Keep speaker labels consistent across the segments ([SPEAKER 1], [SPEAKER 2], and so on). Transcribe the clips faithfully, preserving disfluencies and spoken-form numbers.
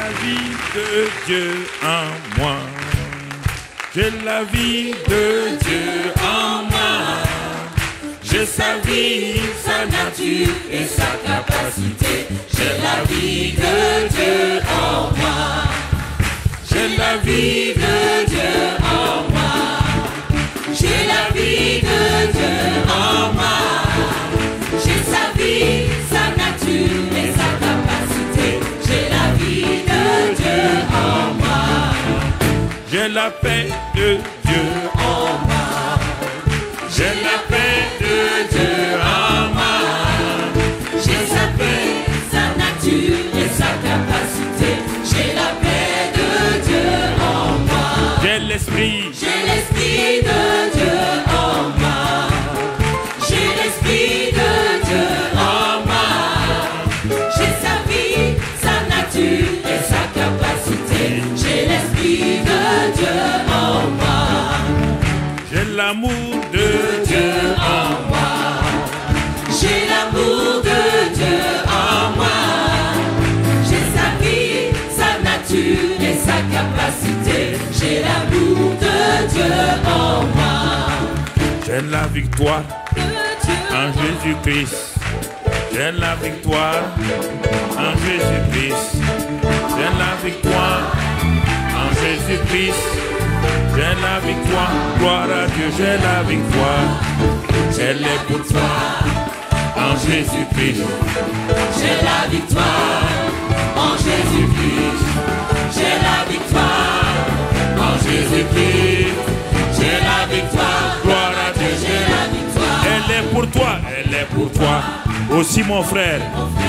[SPEAKER 1] la vie de Dieu en moi. J'ai la vie de Dieu en moi. J'ai sa vie, sa nature et sa capacité. J'ai la vie de Dieu en moi. J'ai la vie de Dieu en moi. J'ai la vie de Dieu en moi. J'ai sa vie, sa nature et sa capacité. J'ai la vie de Dieu en moi. J'ai la paix de Dieu en moi. J'ai la paix de Dieu en moi. J'ai sa paix, sa nature et sa capacité. J'ai la paix de Dieu en moi. J'ai l'esprit. J'ai l'esprit de Dieu en moi. J'ai l'esprit de Dieu en moi. J'ai sa vie, sa nature et sa capacité. J'ai l'esprit de Dieu en moi. J'ai l'amour de Dieu en moi. J'ai l'amour de Dieu en moi. J'ai sa vie, sa nature et sa capacité. J'ai l'amour de Dieu en moi. J'ai la victoire en Jésus-Christ. J'ai la victoire en Jésus-Christ. J'ai la victoire en Jésus-Christ. J'ai la victoire, gloire à Dieu, j'ai la victoire. Elle est pour toi en Jésus-Christ. J'ai la victoire en Jésus-Christ. J'ai la victoire en Jésus-Christ. J'ai la victoire, gloire à Dieu, j'ai la victoire. Elle est pour toi, elle est pour toi. Aussi mon frère.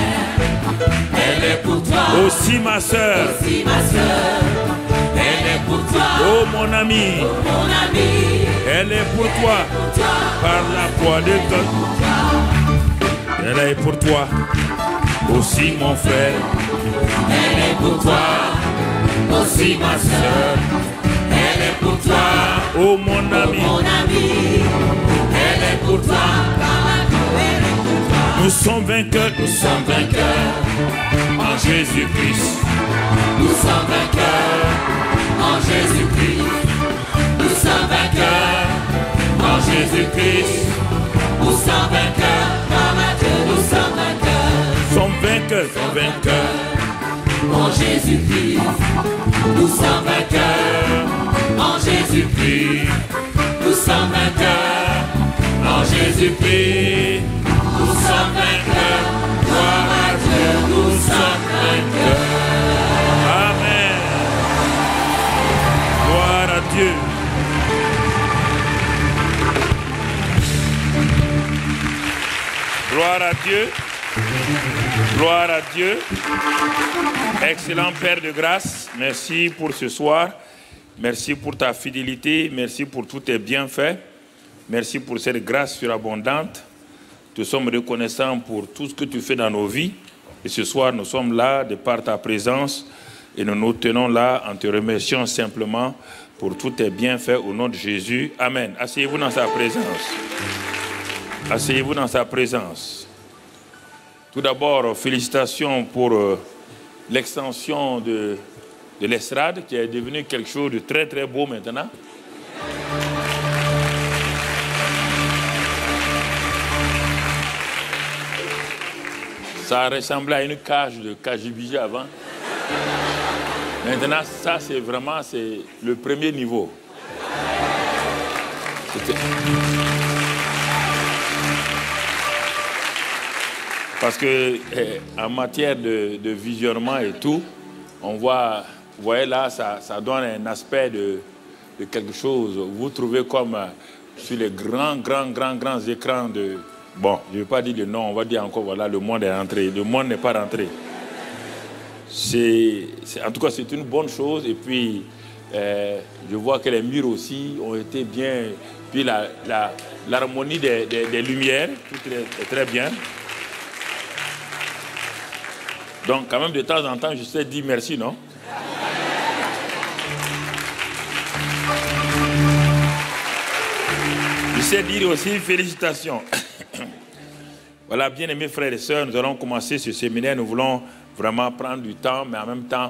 [SPEAKER 1] Elle est pour toi. Aussi ma soeur. Aussi ma soeur. Elle est pour toi. Oh mon ami. Oh mon ami. Elle est pour toi. Pour toi. Par la foi de Dieu. Elle est pour toi. Aussi mon frère. Elle est pour toi. Aussi ma soeur. Elle est pour toi. Oh mon ami. Oh mon ami. Elle est pour toi. Par la foi, elle est pour toi. Nous sommes vainqueurs. Nous sommes vainqueurs. En Jésus-Christ. Nous sommes vainqueurs. En Jésus-Christ, nous sommes vainqueurs. En Jésus-Christ, nous sommes vainqueurs. Par Dieu, nous sommes vainqueurs. Nous sommes vainqueurs, sommes vainqueurs. En Jésus-Christ, nous sommes vainqueurs. En Jésus-Christ, nous sommes vainqueurs. En Jésus-Christ, nous sommes vainqueurs. Gloire à Dieu, nous sommes vainqueurs. Amen. Gloire à Dieu. Gloire à Dieu. Gloire à Dieu. Excellent Père de grâce, merci pour ce soir. Merci pour ta fidélité. Merci pour tous tes bienfaits. Merci pour cette grâce surabondante. Nous sommes reconnaissants pour tout ce que tu fais dans nos vies. Et ce soir, nous sommes là de par ta présence. Et nous nous tenons là en te remerciant simplement pour tous tes bienfaits au nom de Jésus. Amen. Asseyez-vous dans sa présence. Asseyez-vous dans sa présence. Tout d'abord, félicitations pour euh, l'extension de, de l'estrade qui est devenue quelque chose de très très beau maintenant. Ça ressemblait à une cage de Kajibiji avant. Maintenant, ça, c'est vraiment c'est le premier niveau. Parce que eh, en matière de, de visionnement et tout, on voit, vous voyez là, ça, ça donne un aspect de, de quelque chose. Vous trouvez comme euh, sur les grands, grands, grands, grands écrans de... Bon, je ne vais pas dire le nom, on va dire encore, voilà, le monde est rentré. Le monde n'est pas rentré. C'est, c'est, en tout cas, c'est une bonne chose. Et puis, euh, je vois que les murs aussi ont été bien... Puis la, la, l'harmonie des, des, des lumières, tout est, est très bien. Donc, quand même, de temps en temps, je sais dire merci, non? Je sais dire aussi félicitations. Voilà, bien aimés frères et sœurs, nous allons commencer ce séminaire. Nous voulons vraiment prendre du temps, mais en même temps,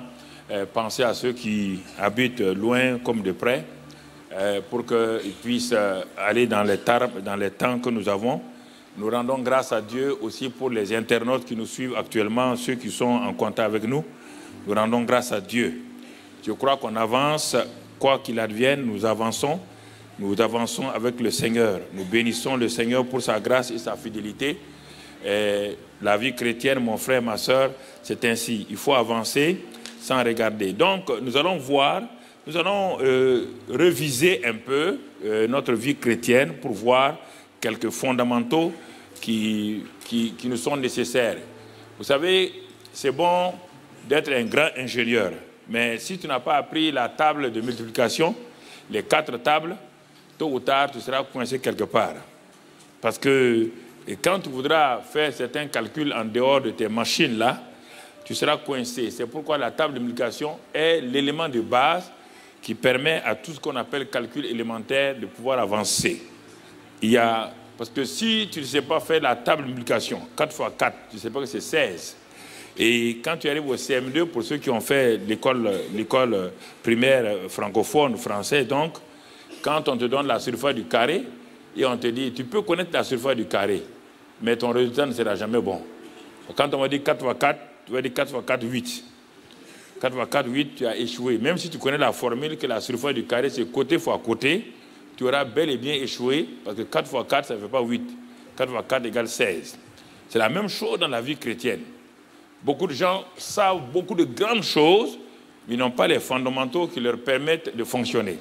[SPEAKER 1] euh, penser à ceux qui habitent loin comme de près, euh, pour qu'ils puissent euh, aller dans les, dans les temps que nous avons. Nous rendons grâce à Dieu aussi pour les internautes qui nous suivent actuellement, ceux qui sont en contact avec nous. Nous rendons grâce à Dieu. Je crois qu'on avance, quoi qu'il advienne, nous avançons. Nous avançons avec le Seigneur. Nous bénissons le Seigneur pour sa grâce et sa fidélité. Et la vie chrétienne, mon frère, ma soeur, c'est ainsi. Il faut avancer sans regarder. Donc, nous allons voir, nous allons euh, reviser un peu euh, notre vie chrétienne pour voir quelques fondamentaux qui, qui, qui nous sont nécessaires. Vous savez, c'est bon d'être un grand ingénieur, mais si tu n'as pas appris la table de multiplication, les quatre tables, tôt ou tard, tu seras coincé quelque part. Parce que et quand tu voudras faire certains calculs en dehors de tes machines-là, tu seras coincé. C'est pourquoi la table de multiplication est l'élément de base qui permet à tout ce qu'on appelle calcul élémentaire de pouvoir avancer. Il y a, parce que si tu ne sais pas faire la table de multiplication, quatre fois quatre, tu ne sais pas que c'est seize. Et quand tu arrives au C M deux, pour ceux qui ont fait l'école primaire francophone, français, donc, quand on te donne la surface du carré, et on te dit, tu peux connaître la surface du carré, mais ton résultat ne sera jamais bon. Quand on va dire quatre fois quatre, tu vas dire quatre fois quatre, huit. quatre fois quatre, huit, tu as échoué. Même si tu connais la formule que la surface du carré, c'est côté fois côté, tu auras bel et bien échoué, parce que quatre fois quatre, ça ne fait pas huit. quatre fois quatre égale seize. C'est la même chose dans la vie chrétienne. Beaucoup de gens savent beaucoup de grandes choses, mais n'ont pas les fondamentaux qui leur permettent de fonctionner.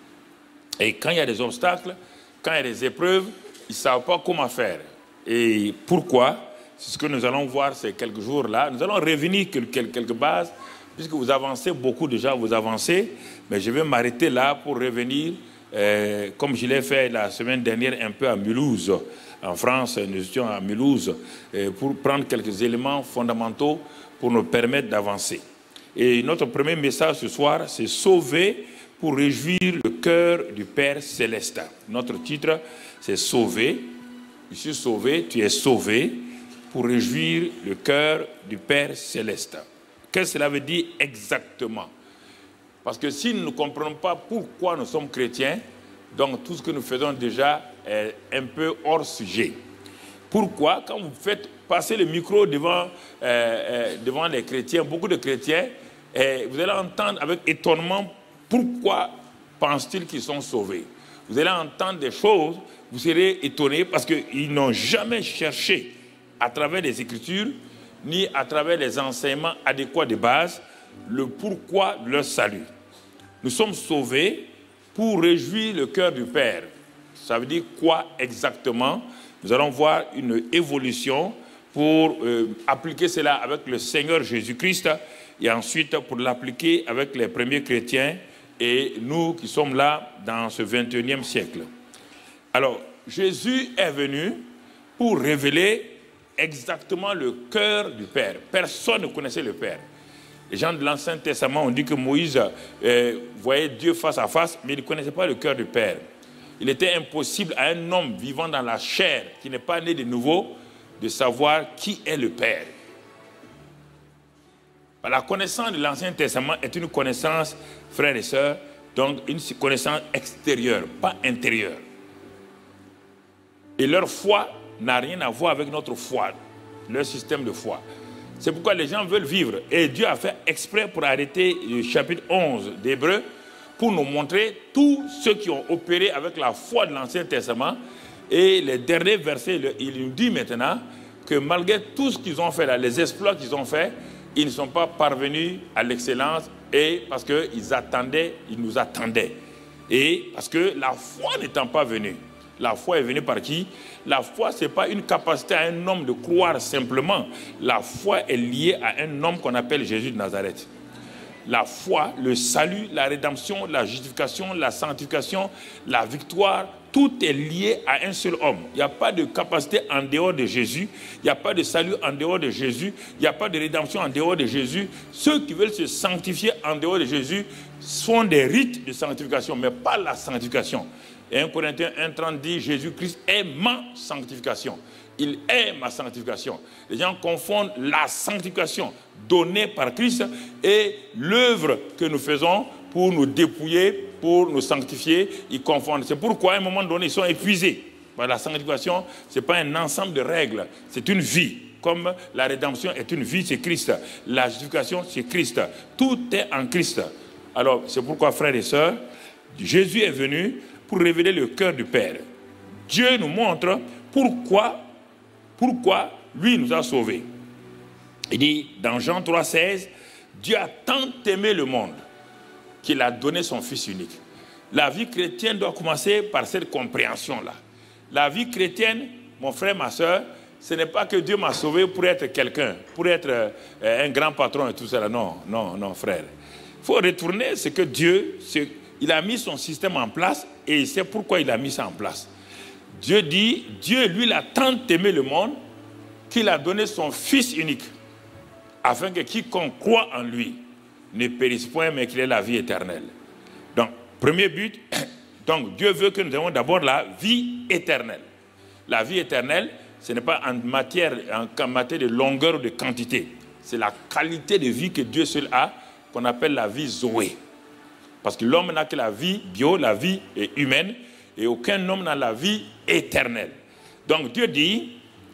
[SPEAKER 1] Et quand il y a des obstacles, quand il y a des épreuves, ils ne savent pas comment faire. Et pourquoi? C'est ce que nous allons voir ces quelques jours-là. Nous allons revenir quelques, quelques bases, puisque vous avancez beaucoup déjà, vous avancez, mais je vais m'arrêter là pour revenir, euh, comme je l'ai fait la semaine dernière un peu à Mulhouse. En France, nous étions à Mulhouse, euh, pour prendre quelques éléments fondamentaux pour nous permettre d'avancer. Et notre premier message ce soir, c'est « Sauver pour réjouir le cœur du Père Céleste ». Notre titre, c'est « Sauver ». Je suis sauvé, tu es sauvé pour réjouir le cœur du Père Céleste. Qu'est-ce que cela veut dire exactement? Parce que si nous ne comprenons pas pourquoi nous sommes chrétiens, donc tout ce que nous faisons déjà est un peu hors sujet. Pourquoi? Quand vous faites passer le micro devant, euh, euh, devant les chrétiens, beaucoup de chrétiens, et vous allez entendre avec étonnement pourquoi pensent-ils qu'ils sont sauvés. Vous allez entendre des choses, vous serez étonnés parce qu'ils n'ont jamais cherché à travers les Écritures, ni à travers les enseignements adéquats de base, le pourquoi de leur salut. Nous sommes sauvés pour réjouir le cœur du Père. Ça veut dire quoi exactement? Nous allons voir une évolution pour euh, appliquer cela avec le Seigneur Jésus-Christ et ensuite pour l'appliquer avec les premiers chrétiens et nous qui sommes là dans ce vingt et unième siècle. Alors, Jésus est venu pour révéler exactement le cœur du Père. Personne ne connaissait le Père. Les gens de l'Ancien Testament ont dit que Moïse euh, voyait Dieu face à face, mais il ne connaissait pas le cœur du Père. Il était impossible à un homme vivant dans la chair, qui n'est pas né de nouveau, de savoir qui est le Père. La connaissance de l'Ancien Testament est une connaissance, frères et sœurs, donc une connaissance extérieure, pas intérieure. Et leur foi n'a rien à voir avec notre foi, leur système de foi. C'est pourquoi les gens veulent vivre. Et Dieu a fait exprès pour arrêter le chapitre onze d'Hébreux, pour nous montrer tous ceux qui ont opéré avec la foi de l'Ancien Testament. Et les derniers versets, il nous dit maintenant que malgré tout ce qu'ils ont fait, là, les exploits qu'ils ont fait, ils ne sont pas parvenus à l'excellence et parce qu'ils attendaient, ils nous attendaient. Et parce que la foi n'étant pas venue, la foi est venue par qui? La foi, ce n'est pas une capacité à un homme de croire simplement. La foi est liée à un homme qu'on appelle Jésus de Nazareth. La foi, le salut, la rédemption, la justification, la sanctification, la victoire, tout est lié à un seul homme. Il n'y a pas de capacité en dehors de Jésus. Il n'y a pas de salut en dehors de Jésus. Il n'y a pas de rédemption en dehors de Jésus. Ceux qui veulent se sanctifier en dehors de Jésus font des rites de sanctification, mais pas la sanctification. Et un Corinthiens un trente dit, Jésus-Christ est ma sanctification. Il est ma sanctification. Les gens confondent la sanctification donnée par Christ et l'œuvre que nous faisons pour nous dépouiller, pour nous sanctifier. Ils confondent. C'est pourquoi à un moment donné, ils sont épuisés. La sanctification, ce n'est pas un ensemble de règles, c'est une vie. Comme la rédemption est une vie, c'est Christ. La justification, c'est Christ. Tout est en Christ. Alors, c'est pourquoi, frères et sœurs, Jésus est venu pour révéler le cœur du Père. Dieu nous montre pourquoi, pourquoi lui nous a sauvés. Il dit, dans Jean trois, seize, Dieu a tant aimé le monde qu'il a donné son Fils unique. La vie chrétienne doit commencer par cette compréhension-là. La vie chrétienne, mon frère, ma soeur, ce n'est pas que Dieu m'a sauvé pour être quelqu'un, pour être euh, un grand patron et tout ça. Non, non, non, frère. Il faut retourner ce que Dieu, ce, il a mis son système en place et c'est pourquoi il a mis ça en place. Dieu dit, Dieu, lui, il a tant aimé le monde qu'il a donné son Fils unique, afin que quiconque croit en lui ne périsse point, mais qu'il ait la vie éternelle. Donc, premier but, donc Dieu veut que nous ayons d'abord la vie éternelle. La vie éternelle, ce n'est pas en matière, en matière de longueur ou de quantité. C'est la qualité de vie que Dieu seul a, qu'on appelle la vie Zoé. Parce que l'homme n'a que la vie bio, la vie humaine, et aucun homme n'a la vie éternelle. Donc Dieu dit,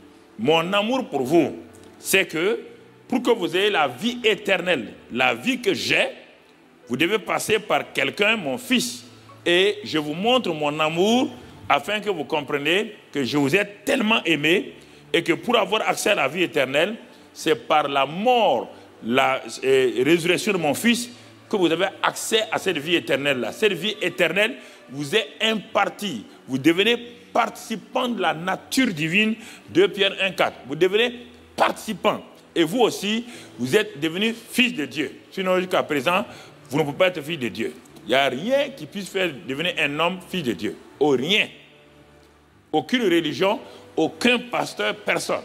[SPEAKER 1] mon amour pour vous, c'est que pour que vous ayez la vie éternelle, la vie que j'ai, vous devez passer par quelqu'un, mon Fils. Et je vous montre mon amour afin que vous compreniez que je vous ai tellement aimé et que pour avoir accès à la vie éternelle, c'est par la mort, la euh, résurrection de mon Fils que vous avez accès à cette vie éternelle-là. Cette vie éternelle vous est impartie. Vous devenez participant de la nature divine, deux Pierre un, quatre. Vous devenez participant. Et vous aussi, vous êtes devenus fils de Dieu. Sinon, jusqu'à présent, vous ne pouvez pas être fils de Dieu. Il n'y a rien qui puisse faire devenir un homme fils de Dieu. Oh, rien. Aucune religion, aucun pasteur, personne.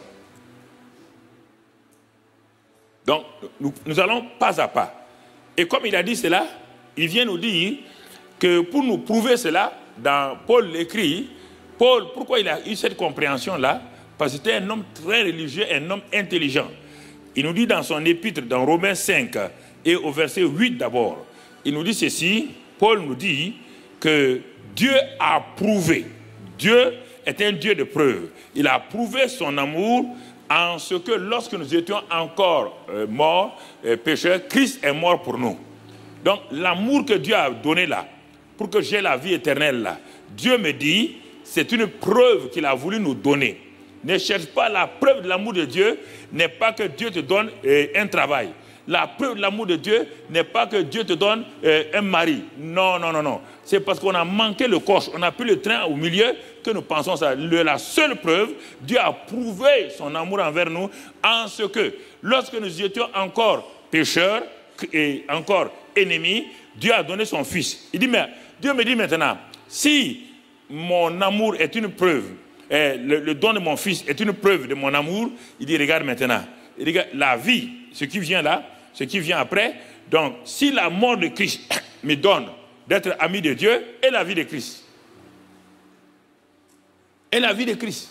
[SPEAKER 1] Donc, nous, nous allons pas à pas. Et comme il a dit cela, il vient nous dire que pour nous prouver cela, dans Paul l'écrit, Paul, pourquoi il a eu cette compréhension-là? Parce que c'était un homme très religieux, un homme intelligent. Il nous dit dans son épître, dans Romains cinq, et au verset huit d'abord, il nous dit ceci, Paul nous dit que Dieu a prouvé, Dieu est un Dieu de preuve, il a prouvé son amour en ce que lorsque nous étions encore euh, morts, euh, pécheurs, Christ est mort pour nous. Donc l'amour que Dieu a donné là, pour que j'ai la vie éternelle là, Dieu me dit, c'est une preuve qu'il a voulu nous donner. Ne cherche pas la preuve de l'amour de Dieu, n'est pas que Dieu te donne euh, un travail. La preuve de l'amour de Dieu n'est pas que Dieu te donne euh, un mari. Non, non, non, non. C'est parce qu'on a manqué le coche, on a pris le train au milieu que nous pensons ça. Le, la seule preuve, Dieu a prouvé son amour envers nous en ce que, lorsque nous étions encore pécheurs et encore ennemis, Dieu a donné son Fils. Il dit, mais Dieu me dit maintenant, si mon amour est une preuve, eh, le, le don de mon Fils est une preuve de mon amour, il dit, regarde maintenant, regarde, la vie, ce qui vient là, ce qui vient après, donc si la mort de Christ me donne d'être ami de Dieu, et la vie de Christ. Et la vie de Christ.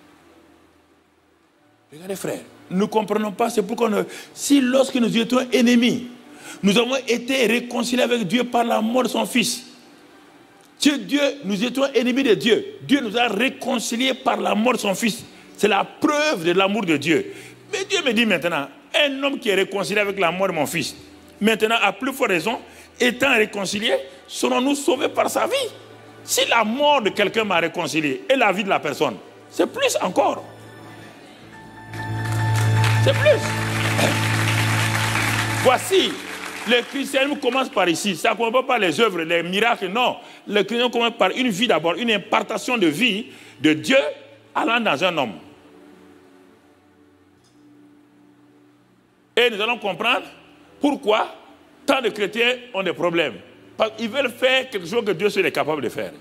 [SPEAKER 1] Regardez frères, nous ne comprenons pas, c'est pourquoi nous, si lorsque nous étions ennemis, nous avons été réconciliés avec Dieu par la mort de son Fils. Si Dieu, nous étions ennemis de Dieu, Dieu nous a réconciliés par la mort de son Fils. C'est la preuve de l'amour de Dieu. Mais Dieu me dit maintenant, un homme qui est réconcilié avec la mort de mon Fils, maintenant, à plus forte raison, étant réconcilié, serons-nous sauvés par sa vie. Si la mort de quelqu'un m'a réconcilié et la vie de la personne, c'est plus encore. C'est plus. Voici, le christianisme commence par ici. Ça ne commence pas par les œuvres, les miracles, non. Le christianisme commence par une vie d'abord, une impartation de vie de Dieu allant dans un homme. Et nous allons comprendre pourquoi tant de chrétiens ont des problèmes. Parce qu'ils veulent faire quelque chose que Dieu seul est capable de faire.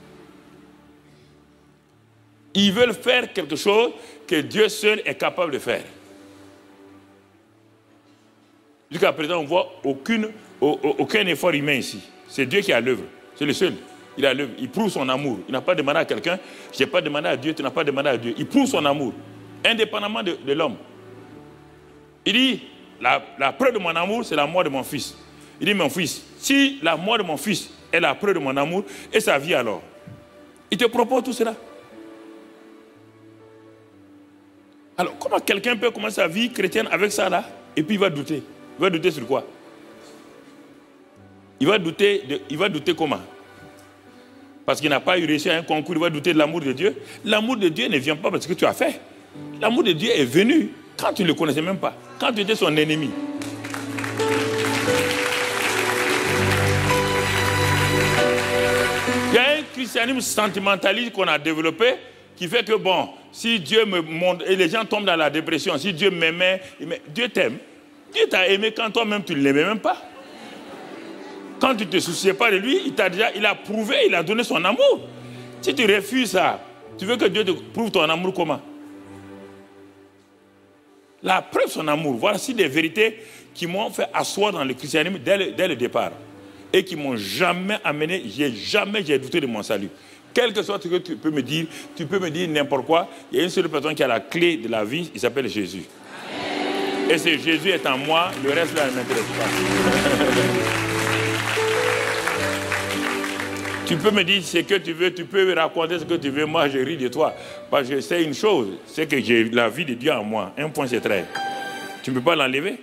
[SPEAKER 1] Ils veulent faire quelque chose que Dieu seul est capable de faire. Jusqu'à présent, on ne voit aucune, aucun effort humain ici. C'est Dieu qui a l'œuvre. C'est le seul. Il, a le, il prouve son amour. Il n'a pas demandé à quelqu'un, je n'ai pas demandé à Dieu, tu n'as pas demandé à Dieu. Il prouve son amour, indépendamment de, de l'homme. Il dit, la, la preuve de mon amour, c'est la mort de mon fils. Il dit, mon fils, si la mort de mon fils est la preuve de mon amour, et sa vie alors, il te propose tout cela. Alors, comment quelqu'un peut commencer sa vie chrétienne avec ça là, et puis il va douter? Il va douter sur quoi? Il va douter, de, il va douter comment? Parce qu'il n'a pas eu réussi à un concours, il va douter de l'amour de Dieu. L'amour de Dieu ne vient pas parce que tu as fait. L'amour de Dieu est venu quand tu ne le connaissais même pas, quand tu étais son ennemi. Il y a un christianisme sentimentaliste qu'on a développé qui fait que, bon, si Dieu me montre, et les gens tombent dans la dépression, si Dieu m'aimait, Dieu t'aime. Dieu t'a aimé quand toi-même tu ne l'aimais même pas. Quand tu ne te souciais pas de lui, il t'a déjà, il a prouvé, il a donné son amour. Si tu refuses ça, tu veux que Dieu te prouve ton amour comment? La preuve de son amour, voici des vérités qui m'ont fait asseoir dans le christianisme dès le, dès le départ. Et qui m'ont jamais amené, j'ai jamais j'ai douté de mon salut. Quel que soit ce que tu peux me dire, tu peux me dire n'importe quoi, il y a une seule personne qui a la clé de la vie, il s'appelle Jésus. Et c'est Jésus est en moi, le reste là ne m'intéresse pas. Tu peux me dire ce que tu veux, tu peux me raconter ce que tu veux, moi je ris de toi. Parce que je sais une chose, c'est que j'ai la vie de Dieu en moi. Un point c'est très. Tu ne peux pas l'enlever.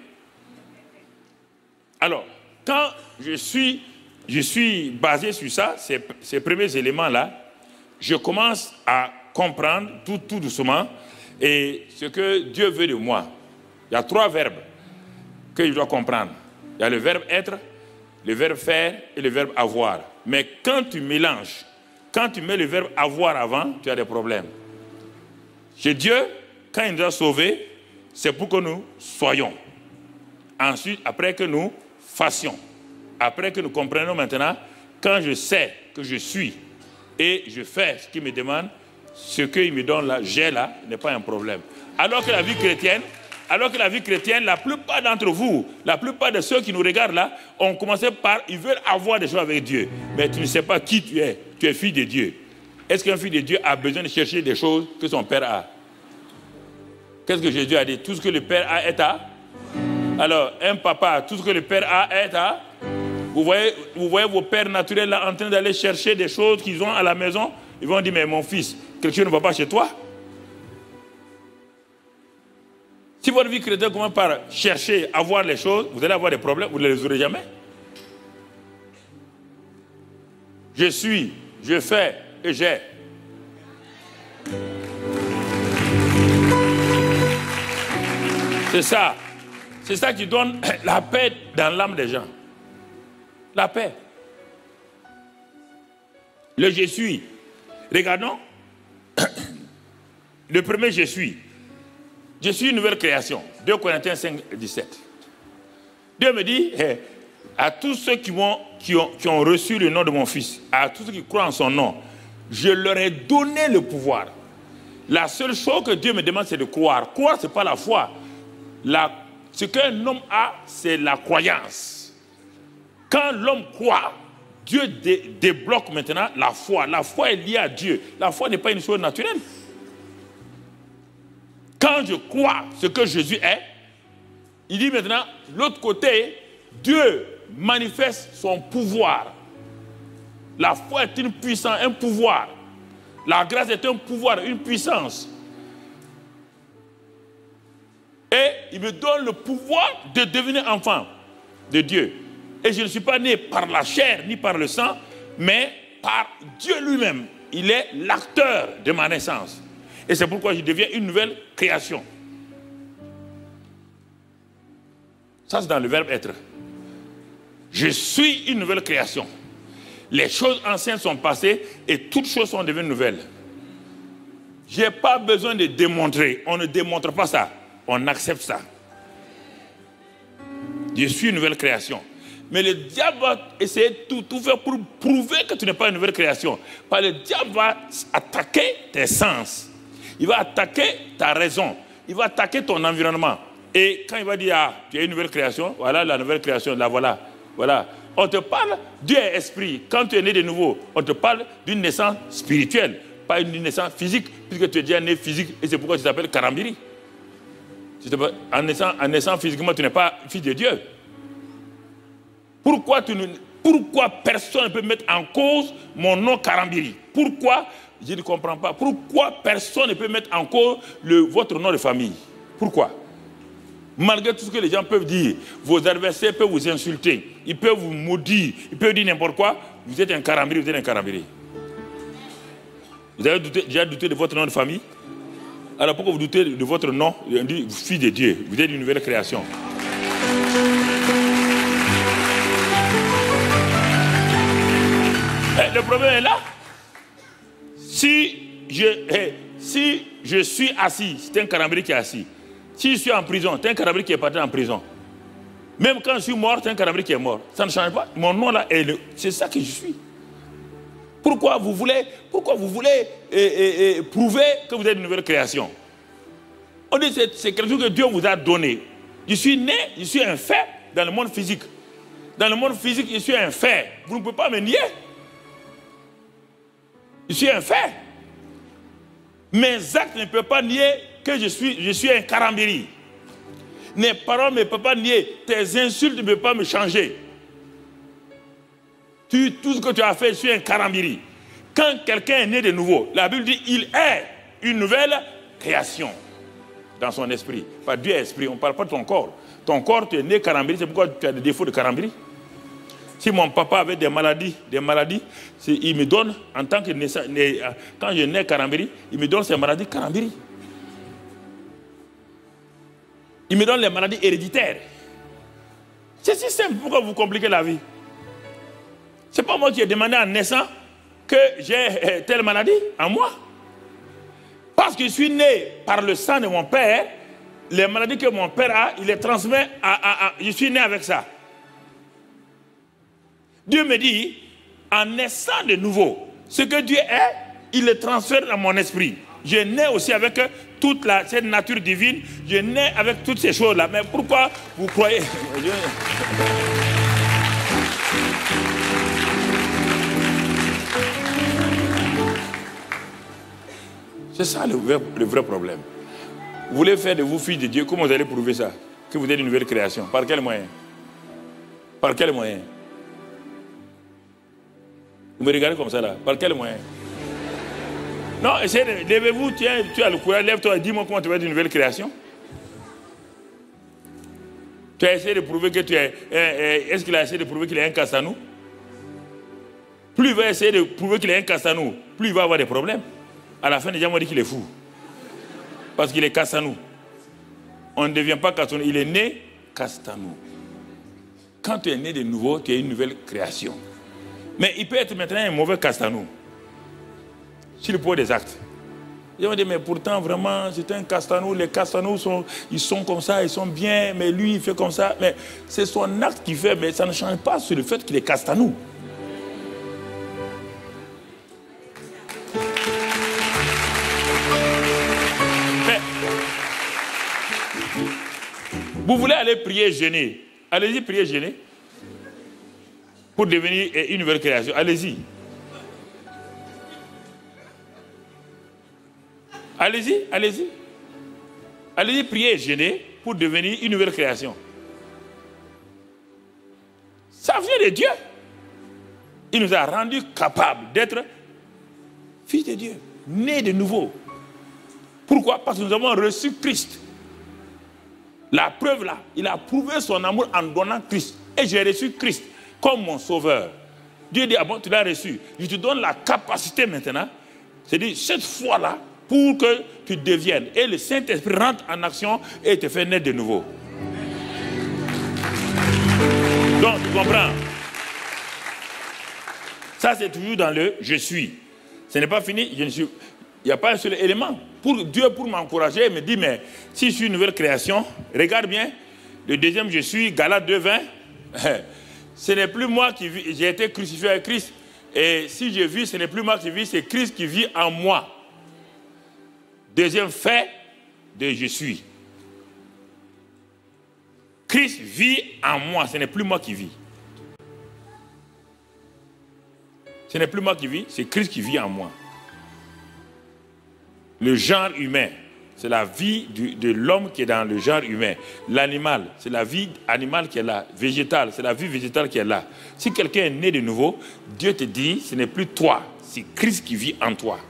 [SPEAKER 1] Alors, quand je suis, je suis basé sur ça, ces, ces premiers éléments-là, je commence à comprendre tout, tout doucement et ce que Dieu veut de moi. Il y a trois verbes que je dois comprendre. Il y a le verbe être, le verbe faire et le verbe avoir. Mais quand tu mélanges, quand tu mets le verbe avoir avant, tu as des problèmes. Chez Dieu, quand il nous a sauvés, c'est pour que nous soyons. Ensuite, après que nous fassions. Après que nous comprenions maintenant, quand je sais que je suis et je fais ce qu'il me demande, ce qu'il me donne là, j'ai là, n'est pas un problème. Alors que la vie chrétienne, alors que la vie chrétienne, la plupart d'entre vous, la plupart de ceux qui nous regardent là, ont commencé par, ils veulent avoir des choses avec Dieu. Mais tu ne sais pas qui tu es. Tu es fille de Dieu. Est-ce qu'un fils de Dieu a besoin de chercher des choses que son père a? Qu'est-ce que Jésus a dit? Tout ce que le père a est à? Alors, un papa, tout ce que le père a est à? Vous voyez, vous voyez vos pères naturels là en train d'aller chercher des choses qu'ils ont à la maison. Ils vont dire, mais mon fils, quelque chose ne va pas chez toi? Si votre vie chrétienne commence par chercher à voir les choses, vous allez avoir des problèmes, vous ne les aurez jamais. Je suis, je fais et j'ai. C'est ça. C'est ça qui donne la paix dans l'âme des gens. La paix. Le je suis. Regardons. Le premier je suis. Je suis une nouvelle création. deux Corinthiens cinq, dix-sept. Dieu me dit, hey, à tous ceux qui ont, qui, ont, qui ont reçu le nom de mon fils, à tous ceux qui croient en son nom, je leur ai donné le pouvoir. La seule chose que Dieu me demande, c'est de croire. Croire, ce n'est pas la foi. La, ce qu'un homme a, c'est la croyance. Quand l'homme croit, Dieu dé, débloque maintenant la foi. La foi est liée à Dieu. La foi n'est pas une chose naturelle. Quand je crois ce que Jésus est, il dit maintenant, l'autre côté, Dieu manifeste son pouvoir. La foi est une puissance, un pouvoir. La grâce est un pouvoir, une puissance. Et il me donne le pouvoir de devenir enfant de Dieu. Et je ne suis pas né par la chair ni par le sang, mais par Dieu lui-même. Il est l'acteur de ma naissance. Et c'est pourquoi je deviens une nouvelle création. Ça, c'est dans le verbe être. Je suis une nouvelle création. Les choses anciennes sont passées et toutes choses sont devenues nouvelles. Je n'ai pas besoin de démontrer. On ne démontre pas ça. On accepte ça. Je suis une nouvelle création. Mais le diable va essayer de tout, tout faire pour prouver que tu n'es pas une nouvelle création. Parce que le diable va attaquer tes sens. Il va attaquer ta raison. Il va attaquer ton environnement. Et quand il va dire, ah, tu es une nouvelle création, voilà la nouvelle création, là, voilà. Voilà. On te parle, Dieu est esprit. Quand tu es né de nouveau, on te parle d'une naissance spirituelle, pas une naissance physique, puisque tu es déjà né physique, et c'est pourquoi tu t'appelles Karambiri. En naissant, en naissant physiquement, tu n'es pas fils de Dieu. Pourquoi, tu ne, pourquoi personne ne peut mettre en cause mon nom Karambiri? Pourquoi? Je ne comprends pas. Pourquoi personne ne peut mettre en cause le, votre nom de famille? Pourquoi? Malgré tout ce que les gens peuvent dire, vos adversaires peuvent vous insulter, ils peuvent vous maudire, ils peuvent dire n'importe quoi, vous êtes un Karambiri, vous êtes un Karambiri. Vous avez douté, déjà douté de votre nom de famille? Alors pourquoi vous doutez de votre nom? On dit fils de Dieu, vous êtes une nouvelle création. Et le problème est là. Si je, eh, si je suis assis, c'est un Karambiri qui est assis. Si je suis en prison, c'est un Karambiri qui est parti en prison. Même quand je suis mort, c'est un Karambiri qui est mort. Ça ne change pas. Mon nom là, c'est ça que je suis. Pourquoi vous voulez, pourquoi vous voulez eh, eh, eh, prouver que vous êtes une nouvelle création? On dit que c'est quelque chose que Dieu vous a donné. Je suis né, je suis un fait dans le monde physique. Dans le monde physique, je suis un fait. Vous ne pouvez pas me nier. Je suis un fait. Mes actes ne peuvent pas nier que je suis, je suis un Karambiri. Mes paroles ne peuvent pas nier. Tes insultes ne peuvent pas me changer. Tu, tout ce que tu as fait, je suis un Karambiri. Quand quelqu'un est né de nouveau, la Bible dit il est une nouvelle création dans son esprit. Pas Dieu est esprit, on ne parle pas de ton corps. Ton corps, tu es né Karambiri, c'est pourquoi tu as des défauts de Karambiri. Si mon papa avait des maladies, des maladies, il me donne, en tant que naissance, quand je nais Karambiri, il me donne ces maladies Karambiri. Il me donne les maladies héréditaires. C'est si simple, pourquoi vous compliquez la vie? Ce n'est pas moi qui ai demandé en naissant que j'ai telle maladie en moi. Parce que je suis né par le sang de mon père, les maladies que mon père a, il les transmet à, à, à je suis né avec ça. Dieu me dit, en naissant de nouveau, ce que Dieu est, il le transfère dans mon esprit. Je nais aussi avec toute la, cette nature divine, je nais avec toutes ces choses-là. Mais pourquoi vous croyez... C'est ça le vrai, le vrai problème. Vous voulez faire de vous fils de Dieu, comment vous allez prouver ça? Que vous êtes une nouvelle création. Par quel moyen? Par quel moyen? Vous me regardez comme ça là. Par quel moyen? Non, essayez de... Levez-vous, tiens, tu as le courage, lève-toi et dis-moi comment tu vas être une nouvelle création. Tu as essayé de prouver que tu es... Est-ce qu'il a essayé de prouver qu'il est un Castanou? Plus il va essayer de prouver qu'il est un Castanou, plus il va avoir des problèmes. À la fin, les gens vont dire qu'il est fou. Parce qu'il est Castanou. On ne devient pas Castanou, il est né Castanou. Quand tu es né de nouveau, tu es une nouvelle création. Mais il peut être maintenant un mauvais Castanou. Sur le poids des actes. Ils vont dire, mais pourtant, vraiment, c'est un Castanou. Les Castanous, sont, ils sont comme ça, ils sont bien, mais lui, il fait comme ça. Mais c'est son acte qui fait, mais ça ne change pas sur le fait qu'il est Castanou. Vous voulez aller prier, jeûner. Allez-y, prier, jeûner. Pour devenir une nouvelle création. Allez-y. Allez-y, allez-y. Allez-y, prier et jeûner pour devenir une nouvelle création. Ça vient de Dieu. Il nous a rendus capables d'être fils de Dieu, nés de nouveau. Pourquoi? Parce que nous avons reçu Christ. La preuve là, il a prouvé son amour en donnant Christ. Et j'ai reçu Christ comme mon sauveur. Dieu dit, ah bon, tu l'as reçu. Je te donne la capacité maintenant, c'est-à-dire cette foi-là, pour que tu deviennes. Et le Saint-Esprit rentre en action et te fait naître de nouveau. Donc, tu comprends? Ça, c'est toujours dans le « je suis ». Ce n'est pas fini, je ne suis... Il n'y a pas un seul élément. Pour Dieu, pour m'encourager, il me dit, mais si je suis une nouvelle création, regarde bien, le deuxième, je suis, Galates deux, vingt, ce n'est plus moi qui vis, j'ai été crucifié avec Christ. Et si je vis, ce n'est plus moi qui vis, c'est Christ qui vit en moi. Deuxième fait de je suis. Christ vit en moi, ce n'est plus moi qui vis. Ce n'est plus moi qui vis, c'est Christ qui vit en moi. Le genre humain, c'est la vie du, de l'homme qui est dans le genre humain. L'animal, c'est la vie animale qui est là. Végétale, c'est la vie végétale qui est là. Si quelqu'un est né de nouveau, Dieu te dit, ce n'est plus toi, c'est Christ qui vit en toi.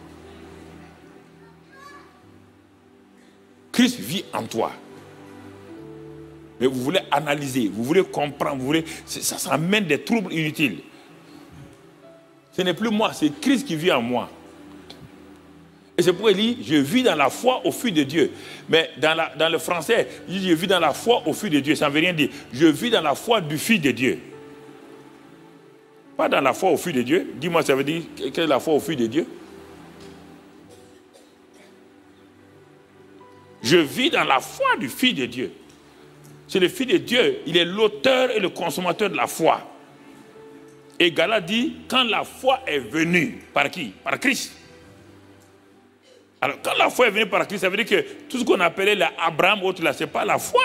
[SPEAKER 1] Christ vit en toi. Mais vous voulez analyser, vous voulez comprendre, vous voulez, ça, ça amène des troubles inutiles. Ce n'est plus moi, c'est Christ qui vit en moi. Et c'est pourquoi il dit, je vis dans la foi au Fils de Dieu. Mais dans, la, dans le français, il dit, je vis dans la foi au Fils de Dieu. Ça ne veut rien dire. Je vis dans la foi du Fils de Dieu. Pas dans la foi au Fils de Dieu. Dis-moi, ça veut dire, quelle est la foi au Fils de Dieu? Je vis dans la foi du Fils de Dieu. C'est le Fils de Dieu. Il est l'auteur et le consommateur de la foi. Et Galates dit, quand la foi est venue, par qui? Par Christ. Alors, quand la foi est venue par Christ, ça veut dire que tout ce qu'on appelait l'Abraham, autre là, ce n'est pas la foi.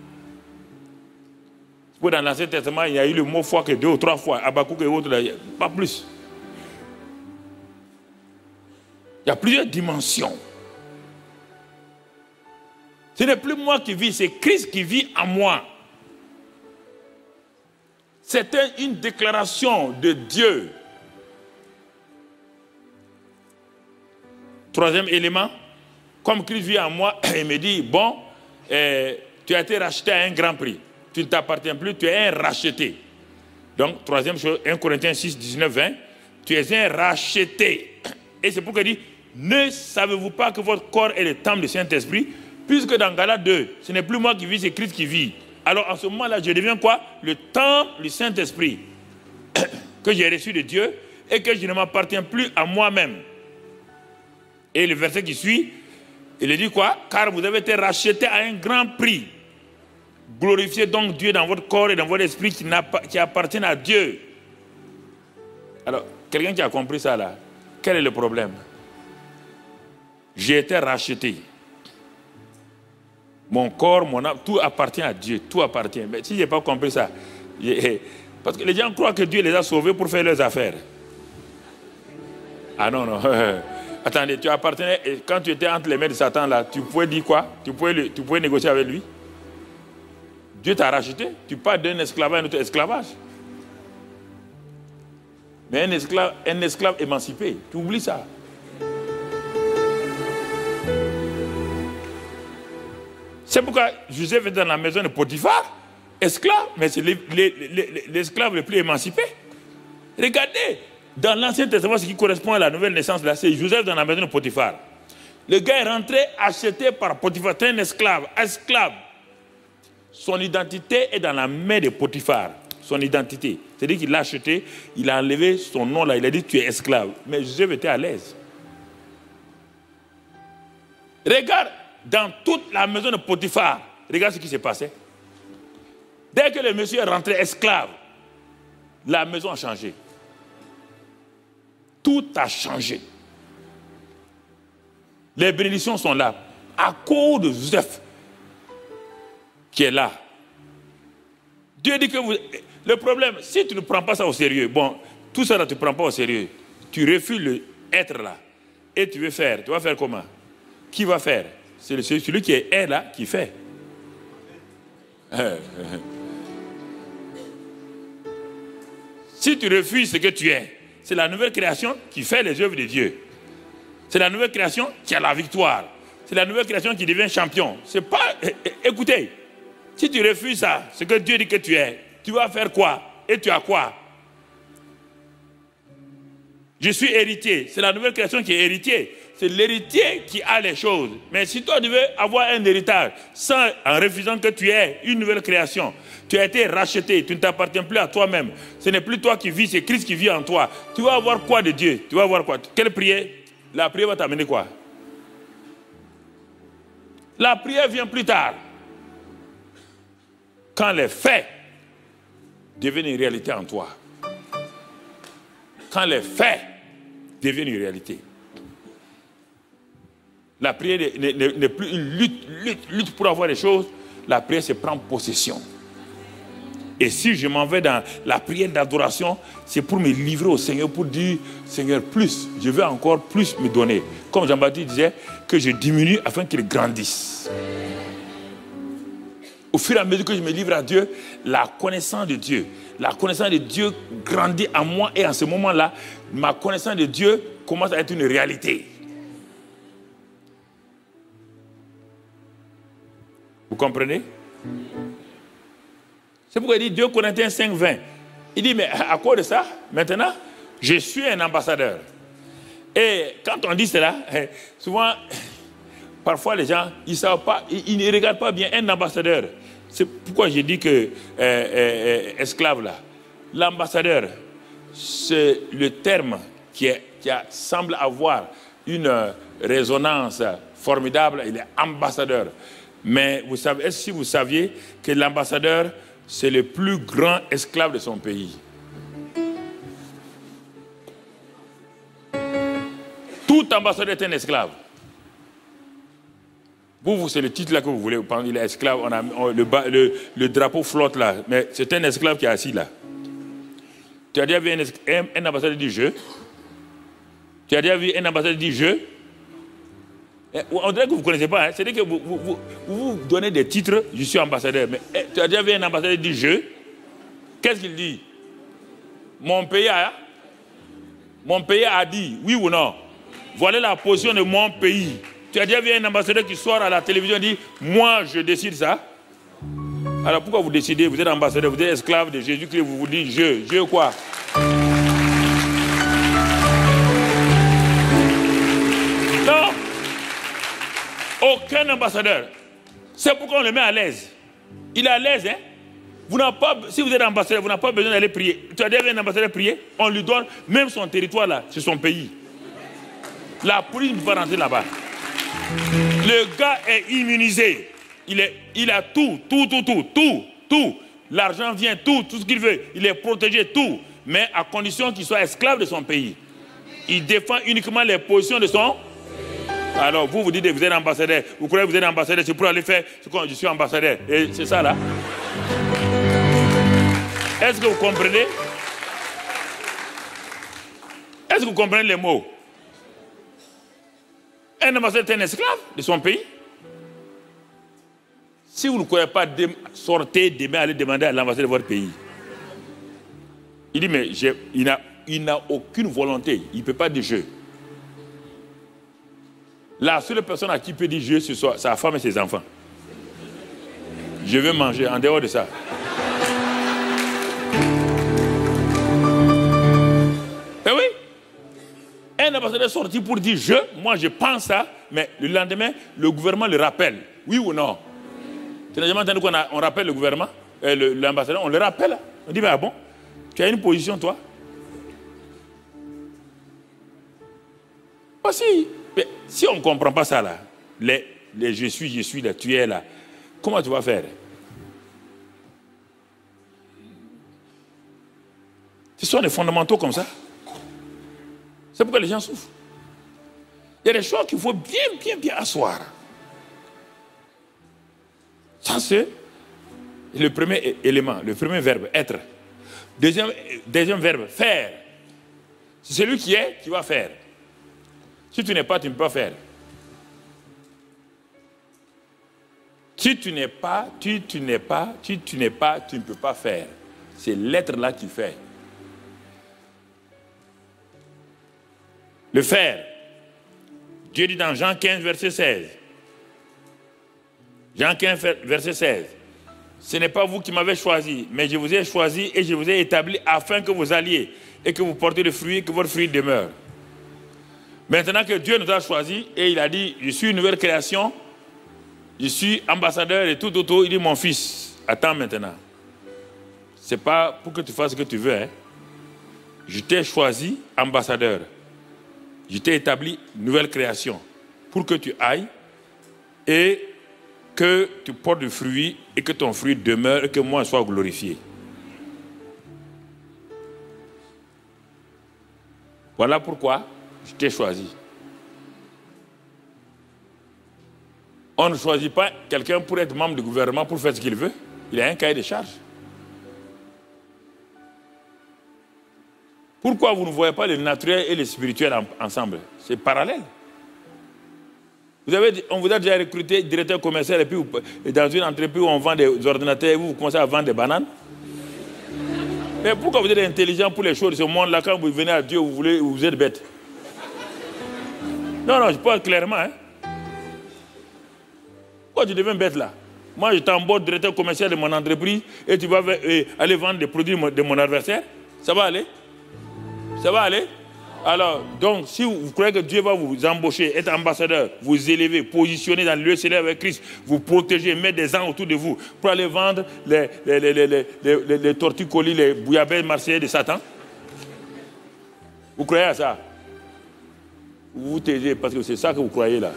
[SPEAKER 1] Dans l'Ancien Testament, il y a eu le mot foi que deux ou trois fois. Habakkuk et autres là, pas plus. Il y a plusieurs dimensions. Ce n'est plus moi qui vis, c'est Christ qui vit en moi. C'était une déclaration de Dieu. Troisième élément, comme Christ vit en moi, il me dit, bon, eh, tu as été racheté à un grand prix. Tu ne t'appartiens plus, tu es un racheté. Donc, troisième chose, un Corinthiens six, dix-neuf, vingt, tu es un racheté. Et c'est pourquoi il dit, ne savez-vous pas que votre corps est le temple du Saint-Esprit, puisque dans Galates deux, ce n'est plus moi qui vis, c'est Christ qui vit. Alors, en ce moment-là, je deviens quoi? Le temple du Saint-Esprit que j'ai reçu de Dieu et que je ne m'appartiens plus à moi-même. Et le verset qui suit, il dit quoi? Car vous avez été rachetés à un grand prix. Glorifiez donc Dieu dans votre corps et dans votre esprit qui, qui appartiennent à Dieu. Alors, quelqu'un qui a compris ça là, quel est le problème? J'ai été racheté. Mon corps, mon âme, tout appartient à Dieu, tout appartient. Mais si je n'ai pas compris ça, parce que les gens croient que Dieu les a sauvés pour faire leurs affaires. Ah non, non. Attendez, tu appartenais, et quand tu étais entre les mains de Satan là, tu pouvais dire quoi? Tu pouvais, le, tu pouvais négocier avec lui? Dieu t'a racheté, tu parles d'un esclavage à un autre esclavage. Mais un esclave, un esclave émancipé, tu oublies ça. C'est pourquoi Joseph est dans la maison de Potiphar, esclave, mais c'est l'esclave le plus émancipé. Regardez, dans l'Ancien Testament, ce qui correspond à la nouvelle naissance, là, c'est Joseph dans la maison de Potiphar. Le gars est rentré, acheté par Potiphar, c'est un esclave, esclave. Son identité est dans la main de Potiphar. Son identité. C'est-à-dire qu'il l'a acheté, il a enlevé son nom là, il a dit tu es esclave. Mais Joseph était à l'aise. Regarde, dans toute la maison de Potiphar, regarde ce qui s'est passé. Dès que le monsieur est rentré esclave, la maison a changé. Tout a changé. Les bénédictions sont là. À cause de Joseph, qui est là. Dieu dit que vous... Le problème, si tu ne prends pas ça au sérieux, bon, tout ça là, tu ne prends pas au sérieux. Tu refuses le être là. Et tu veux faire. Tu vas faire comment? Qui va faire? C'est celui qui est là qui fait. Si tu refuses ce que tu es, c'est la nouvelle création qui fait les œuvres de Dieu. C'est la nouvelle création qui a la victoire. C'est la nouvelle création qui devient champion. C'est pas... Écoutez, si tu refuses ça, ce que Dieu dit que tu es, tu vas faire quoi? Et tu as quoi? Je suis héritier. C'est la nouvelle création qui est héritier. C'est l'héritier qui a les choses. Mais si toi tu veux avoir un héritage, sans, en refusant que tu aies une nouvelle création, tu as été racheté, tu ne t'appartiens plus à toi-même. Ce n'est plus toi qui vis, c'est Christ qui vit en toi. Tu vas avoir quoi de Dieu? Tu vas avoir quoi? Quelle prière? La prière va t'amener quoi? La prière vient plus tard. Quand les faits deviennent une réalité en toi. Quand les faits deviennent une réalité. La prière n'est plus une lutte, lutte, lutte pour avoir des choses. La prière, c'est prendre possession. Et si je m'en vais dans la prière d'adoration, c'est pour me livrer au Seigneur, pour dire, Seigneur, plus, je veux encore plus me donner. Comme Jean-Baptiste disait, que je diminue afin qu'il grandisse. Au fur et à mesure que je me livre à Dieu, la connaissance de Dieu, la connaissance de Dieu grandit en moi, et en ce moment-là, ma connaissance de Dieu commence à être une réalité. Vous comprenez? C'est pourquoi il dit deux Corinthiens cinq, vingt. Il dit, mais à cause de ça, maintenant, je suis un ambassadeur. Et quand on dit cela, souvent, parfois les gens, ils ne savent pas, ils, ils ne regardent pas bien un ambassadeur. C'est pourquoi j'ai dit que euh, euh, esclave là, l'ambassadeur, c'est le terme qui, est, qui a, semble avoir une euh, résonance formidable. Il est ambassadeur. Mais vous savez, est-ce que vous saviez que l'ambassadeur, c'est le plus grand esclave de son pays? Tout ambassadeur est un esclave. Vous, vous c'est le titre là que vous voulez. Vous pensez, il est esclave, on a, on, le, le, le drapeau flotte là. Mais c'est un esclave qui est assis là. Tu as déjà vu un, un, un ambassadeur du jeu? Tu as déjà vu un ambassadeur du jeu? On dirait que vous ne connaissez pas. Hein? C'est-à-dire que vous vous, vous vous donnez des titres, je suis ambassadeur. Mais eh, tu as déjà vu un ambassadeur du jeu? Qu'est-ce qu'il dit? Mon pays a, mon pays a dit, oui ou non? Voilà la position de mon pays. Tu as déjà vu un ambassadeur qui sort à la télévision et dit, moi je décide ça? Alors pourquoi vous décidez? Vous êtes ambassadeur, vous êtes esclave de Jésus-Christ, vous vous dites je. Je quoi? Non. Aucun ambassadeur. C'est pourquoi on le met à l'aise. Il est à l'aise, hein? Vous n'avez pas, si vous êtes ambassadeur, vous n'avez pas besoin d'aller prier. Tu as déjà vu un ambassadeur prier? On lui donne même son territoire là, c'est son pays. La police ne peut pas rentrer là-bas. Le gars est immunisé. Il, est, il a tout, tout, tout, tout, tout, tout. L'argent vient, tout, tout ce qu'il veut. Il est protégé, tout. Mais à condition qu'il soit esclave de son pays. Il défend uniquement les positions de son... Alors vous, vous dites, vous êtes ambassadeur. Vous croyez que vous êtes ambassadeur, c'est pour aller faire ce que je suis ambassadeur. Et c'est ça là. Est-ce que vous comprenez? Est-ce que vous comprenez les mots? Un ambassadeur est un esclave de son pays. Si vous ne croyez pas, sortez demain, allez demander à l'ambassadeur de votre pays. Il dit, mais il n'a aucune volonté. Il ne peut pas dire je. La seule personne à qui il peut dire je, ce soit sa femme et ses enfants. Je veux manger, en dehors de ça. Eh oui. Un ambassadeur est sorti pour dire je, moi je pense ça, mais le lendemain, le gouvernement le rappelle. Oui ou non? Tu n'as jamais entendu qu'on on rappelle le gouvernement, euh, l'ambassadeur, on le rappelle. On dit, ben ah bon, tu as une position toi? Voici. Mais si on ne comprend pas ça là, les, les je suis, je suis là, tu es là, comment tu vas faire? Ce sont des fondamentaux comme ça. C'est pourquoi les gens souffrent. Il y a des choses qu'il faut bien, bien, bien asseoir. Ça, c'est le premier élément, le premier verbe, être. Deuxième, deuxième verbe, faire. C'est celui qui est qui va faire. Si tu n'es pas, tu ne peux pas faire. Si tu n'es pas, tu, tu n'es pas, tu, tu n'es pas, tu ne peux pas faire. C'est l'être là qui fait. Le faire. Dieu dit dans Jean quinze, verset seize. Jean quinze, verset seize. Ce n'est pas vous qui m'avez choisi, mais je vous ai choisi et je vous ai établi afin que vous alliez et que vous portez le fruit et que votre fruit demeure. Maintenant que Dieu nous a choisis et il a dit, je suis une nouvelle création, je suis ambassadeur et tout, tout, tout, il dit, mon fils, attends maintenant. Ce n'est pas pour que tu fasses ce que tu veux. Hein. Je t'ai choisi ambassadeur. Je t'ai établi nouvelle création pour que tu ailles et que tu portes du fruit et que ton fruit demeure et que moi sois glorifié. Voilà pourquoi je t'ai choisi. On ne choisit pas quelqu'un pour être membre du gouvernement pour faire ce qu'il veut. Il a un cahier de charges. Pourquoi vous ne voyez pas le naturel et le spirituel en, ensemble? C'est parallèle. Vous avez, on vous a déjà recruté directeur commercial et puis vous, et dans une entreprise où on vend des ordinateurs et vous, vous commencez à vendre des bananes. Mais pourquoi vous êtes intelligent pour les choses de ce monde-là, quand vous venez à Dieu, vous, voulez, vous êtes bête? Non, non, je parle clairement. Hein. Pourquoi tu deviens bête là? Moi, je t'embauche directeur commercial de mon entreprise et tu vas euh, aller vendre des produits de mon adversaire? Ça va aller? Ça va aller? Alors, donc, si vous, vous croyez que Dieu va vous embaucher, être ambassadeur, vous élever, positionner dans le lieu célèbre avec Christ, vous protéger, mettre des gens autour de vous pour aller vendre les, les, les, les, les, les, les torticolis, les bouillabaisse marseillais de Satan? Vous croyez à ça? Vous vous taisez parce que c'est ça que vous croyez là.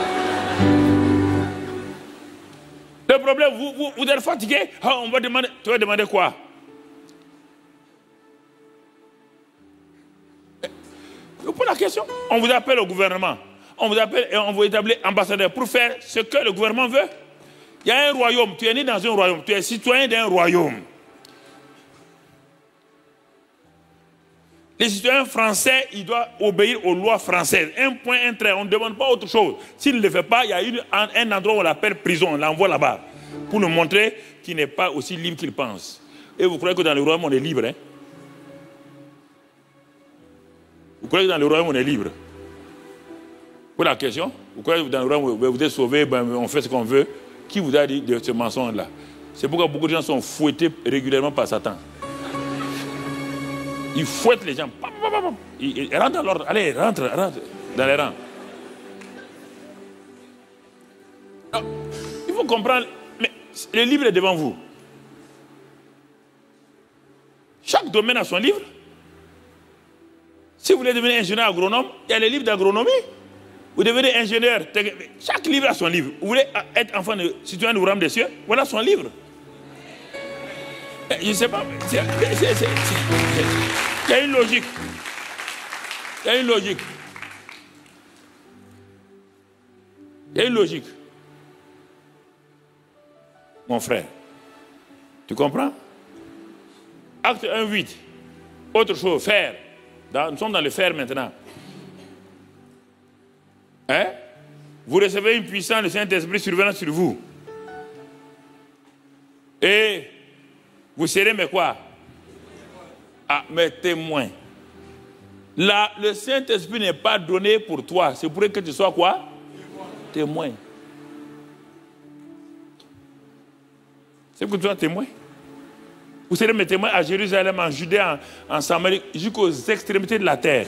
[SPEAKER 1] Le problème, vous, vous, vous êtes fatigué, ah, on va demander, tu vas demander quoi? Vous posez la question. On vous appelle au gouvernement. On vous appelle et on vous établit ambassadeur pour faire ce que le gouvernement veut. Il y a un royaume. Tu es né dans un royaume. Tu es citoyen d'un royaume. Les citoyens français, ils doivent obéir aux lois françaises. Un point, un trait. On ne demande pas autre chose. S'il ne le fait pas, il y a une, un endroit où on l'appelle prison. On l'envoie là-bas pour nous montrer qu'il n'est pas aussi libre qu'il pense. Et vous croyez que dans le royaume, on est libre, hein? Vous croyez que dans le royaume, on est libre? Pour la question, vous croyez que dans le royaume, vous êtes sauvé, ben, on fait ce qu'on veut? Qui vous a dit de ce mensonge-là? C'est pourquoi beaucoup de gens sont fouettés régulièrement par Satan. Il fouette les gens. Il, il rentre dans l'ordre. Allez, rentre, rentre dans les rangs. Alors, il faut comprendre, mais le livre est devant vous. Chaque domaine a son livre. Si vous voulez devenir ingénieur agronome, il y a les livres d'agronomie. Vous devenez ingénieur. Chaque livre a son livre. Vous voulez être enfant de citoyen du royaume des cieux, voilà son livre. Je ne sais pas. Il y a une logique. Il y a une logique. Il y a une logique. Mon frère. Tu comprends? Acte un huit. Autre chose, faire. Dans, nous sommes dans le faire maintenant. Hein? Vous recevez une puissance du Saint-Esprit survenant sur vous. Et vous serez mais quoi? Ah, mais témoins. Là, le Saint-Esprit n'est pas donné pour toi. C'est pour que tu sois quoi? Témoin. C'est pour que tu sois témoin. Vous serez mes témoins à Jérusalem, en Judée, en, en Samarie, jusqu'aux extrémités de la terre.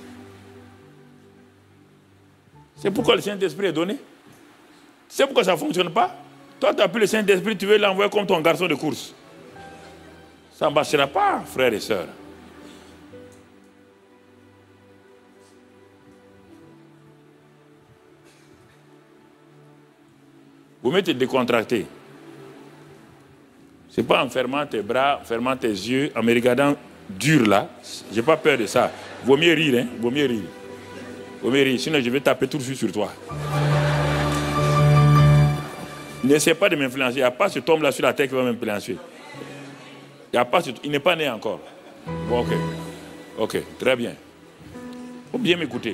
[SPEAKER 1] C'est pourquoi le Saint-Esprit est donné. C'est pourquoi ça ne fonctionne pas. Toi, tu as pris le Saint-Esprit, tu veux l'envoyer comme ton garçon de course. Ça ne marchera pas, frères et sœurs. Vous mettez décontracté. Ce n'est pas en fermant tes bras, en fermant tes yeux, en me regardant dur là. Je n'ai pas peur de ça. Vaut mieux rire, hein. Vaut mieux rire. Vaut mieux rire. Sinon, je vais taper tout de suite sur toi. N'essaie pas de m'influencer. Il n'y a pas ce homme là sur la terre qui va m'influencer. Il n'y a pas ce... Il n'est pas né encore. Bon, ok. Ok, très bien. Il faut bien m'écouter.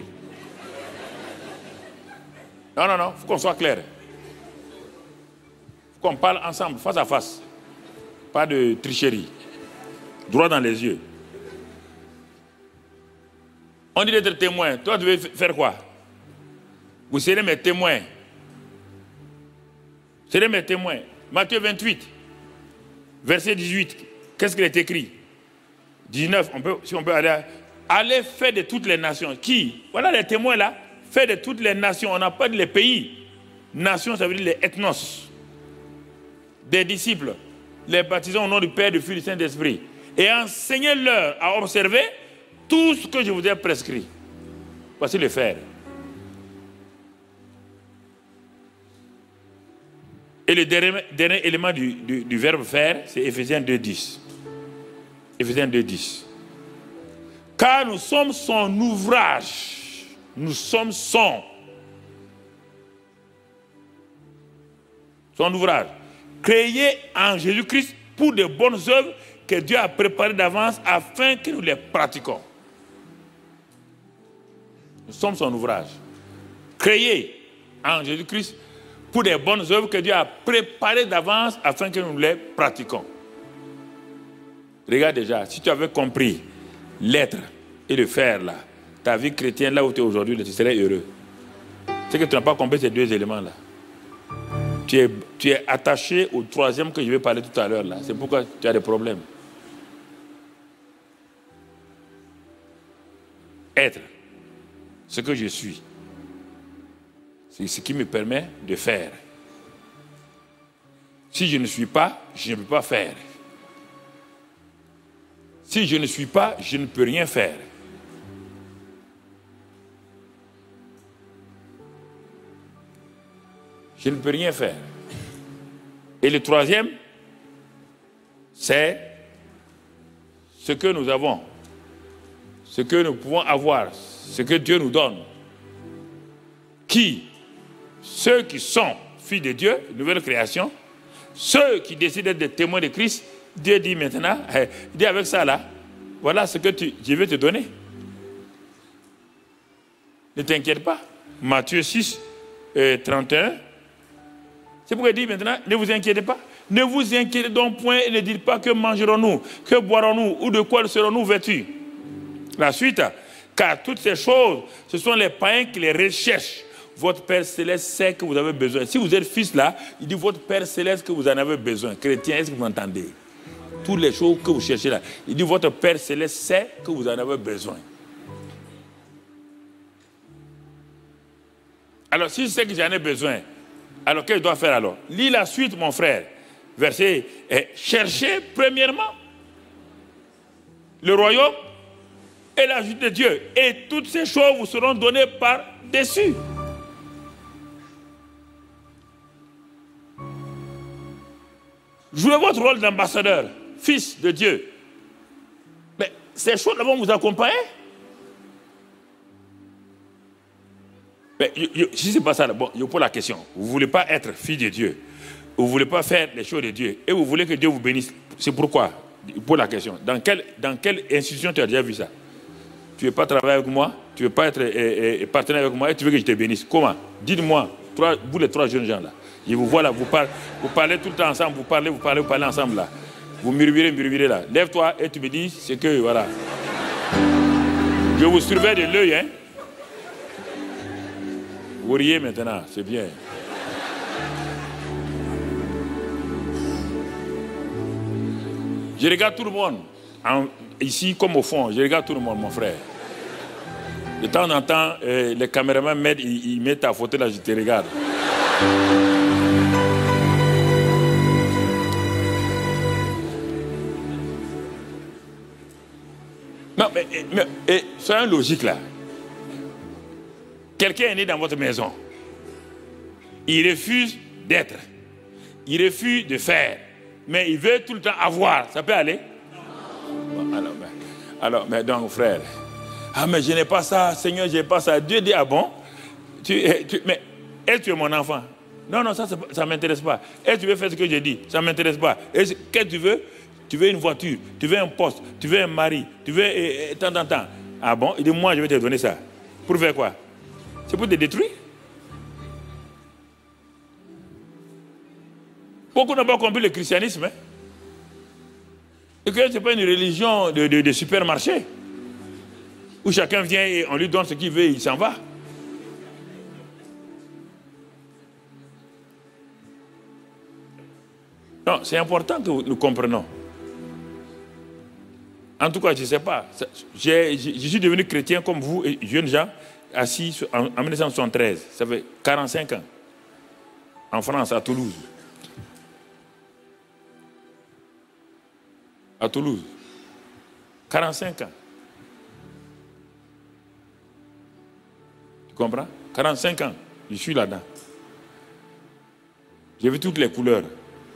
[SPEAKER 1] Non, non, non. Il faut qu'on soit clair. Il faut qu'on parle ensemble, face à face. Pas de tricherie. Droit dans les yeux. On dit d'être témoin. Toi, tu veux faire quoi? Vous serez mes témoins. Vous serez mes témoins. Matthieu vingt-huit, verset dix-huit. Qu'est-ce qu'il est écrit? dix-neuf, on peut, si on peut aller. Allez faire de toutes les nations. Qui? Voilà les témoins là. Faire de toutes les nations. On n'a pas dit les pays. Nations, ça veut dire les ethnos. Des disciples. Les baptisons au nom du Père, du Fils et du Saint-Esprit. Et enseignez-leur à observer tout ce que je vous ai prescrit. Voici le faire. Et le dernier, dernier élément du, du, du verbe faire, c'est Éphésiens deux dix. Éphésiens deux dix. Car nous sommes son ouvrage. Nous sommes son. Son ouvrage. Créé en Jésus-Christ pour de bonnes œuvres que Dieu a préparés d'avance afin que nous les pratiquions. Nous sommes son ouvrage, créé en Jésus-Christ pour des bonnes œuvres que Dieu a préparées d'avance afin que nous les pratiquions. Regarde déjà, si tu avais compris l'être et le faire là, ta vie chrétienne là où tu es aujourd'hui, tu serais heureux. C'est que tu n'as pas compris ces deux éléments là. Tu es, tu es attaché au troisième que je vais parler tout à l'heure là. C'est pourquoi tu as des problèmes. Être ce que je suis, c'est ce qui me permet de faire. Si je ne suis pas, je ne peux pas faire. Si je ne suis pas, je ne peux rien faire. Je ne peux rien faire. Et le troisième, c'est ce que nous avons, ce que nous pouvons avoir, ce que Dieu nous donne. Qui, ceux qui sont filles de Dieu, nouvelle création, ceux qui décident d'être des témoins de Christ, Dieu dit maintenant, eh, dis avec ça là, voilà ce que tu, je vais te donner. Ne t'inquiète pas. Matthieu six, euh, trente et un. C'est pourquoi il dit maintenant, ne vous inquiétez pas. Ne vous inquiétez donc point et ne dites pas que mangerons-nous, que boirons-nous ou de quoi serons-nous vêtus. La suite, car toutes ces choses, ce sont les païens qui les recherchent. Votre Père Céleste sait que vous avez besoin. Si vous êtes fils là, il dit votre Père Céleste que vous en avez besoin. Chrétien, est-ce que vous entendez? Toutes les choses que vous cherchez là. Il dit votre Père Céleste sait que vous en avez besoin. Alors si je sais que j'en ai besoin, alors qu'est-ce que je dois faire alors? Lis la suite mon frère. Verset, eh, cherchez premièrement le royaume et la justice de Dieu. Et toutes ces choses vous seront données par-dessus. Jouez votre rôle d'ambassadeur, fils de Dieu. Mais ces choses-là vont vous accompagner. Mais je, je, si ce n'est pas ça, bon, je pose la question. Vous ne voulez pas être fils de Dieu. Vous ne voulez pas faire les choses de Dieu. Et vous voulez que Dieu vous bénisse. C'est pourquoi, je pose la question. Dans quelle, dans quelle institution tu as déjà vu ça? Tu ne veux pas travailler avec moi, tu ne veux pas être eh, eh, partenaire avec moi et tu veux que je te bénisse. Comment? Dites-moi, vous les trois jeunes gens là. Je vous vois là, vous parlez, vous parlez tout le temps ensemble, vous parlez, vous parlez, vous parlez ensemble là. Vous murmurez, murmurez là. Lève-toi et tu me dis ce que, voilà. Je vous surveille de l'œil, hein. Vous riez maintenant, c'est bien. Je regarde tout le monde, en, ici comme au fond, je regarde tout le monde, mon frère. De temps en temps, euh, les caméramans m'aident, ils, ils mettent ta photo là, je te regarde. Non, mais, mais, mais soyons logiques là. Quelqu'un est né dans votre maison. Il refuse d'être. Il refuse de faire. Mais il veut tout le temps avoir. Ça peut aller? Bon, alors, mais, alors, mais donc, frère. Ah, mais je n'ai pas ça, Seigneur, je n'ai pas ça. Dieu dit, ah bon? Tu, tu, mais est-ce que tu es mon enfant? Non, non, ça, ça ne m'intéresse pas. Est-ce que tu veux faire ce que je dis? Ça ne m'intéresse pas. Qu'est-ce que tu veux? Tu veux une voiture, tu veux un poste, tu veux un mari, tu veux et, et, tant, tant, tant. Ah bon? Il dit, moi, je vais te donner ça. Pour faire quoi? C'est pour te détruire. Beaucoup n'ont pas compris le christianisme. Hein? Et que ce n'est pas une religion de, de, de supermarché. Où chacun vient et on lui donne ce qu'il veut et il s'en va. Non, c'est important que nous comprenions. En tout cas, je ne sais pas. Je, je, je suis devenu chrétien comme vous, jeunes gens, assis en, en mille neuf cent soixante-treize. Ça fait quarante-cinq ans. En France, à Toulouse. À Toulouse. quarante-cinq ans. Tu comprends? quarante-cinq ans. Je suis là-dedans. J'ai vu toutes les couleurs.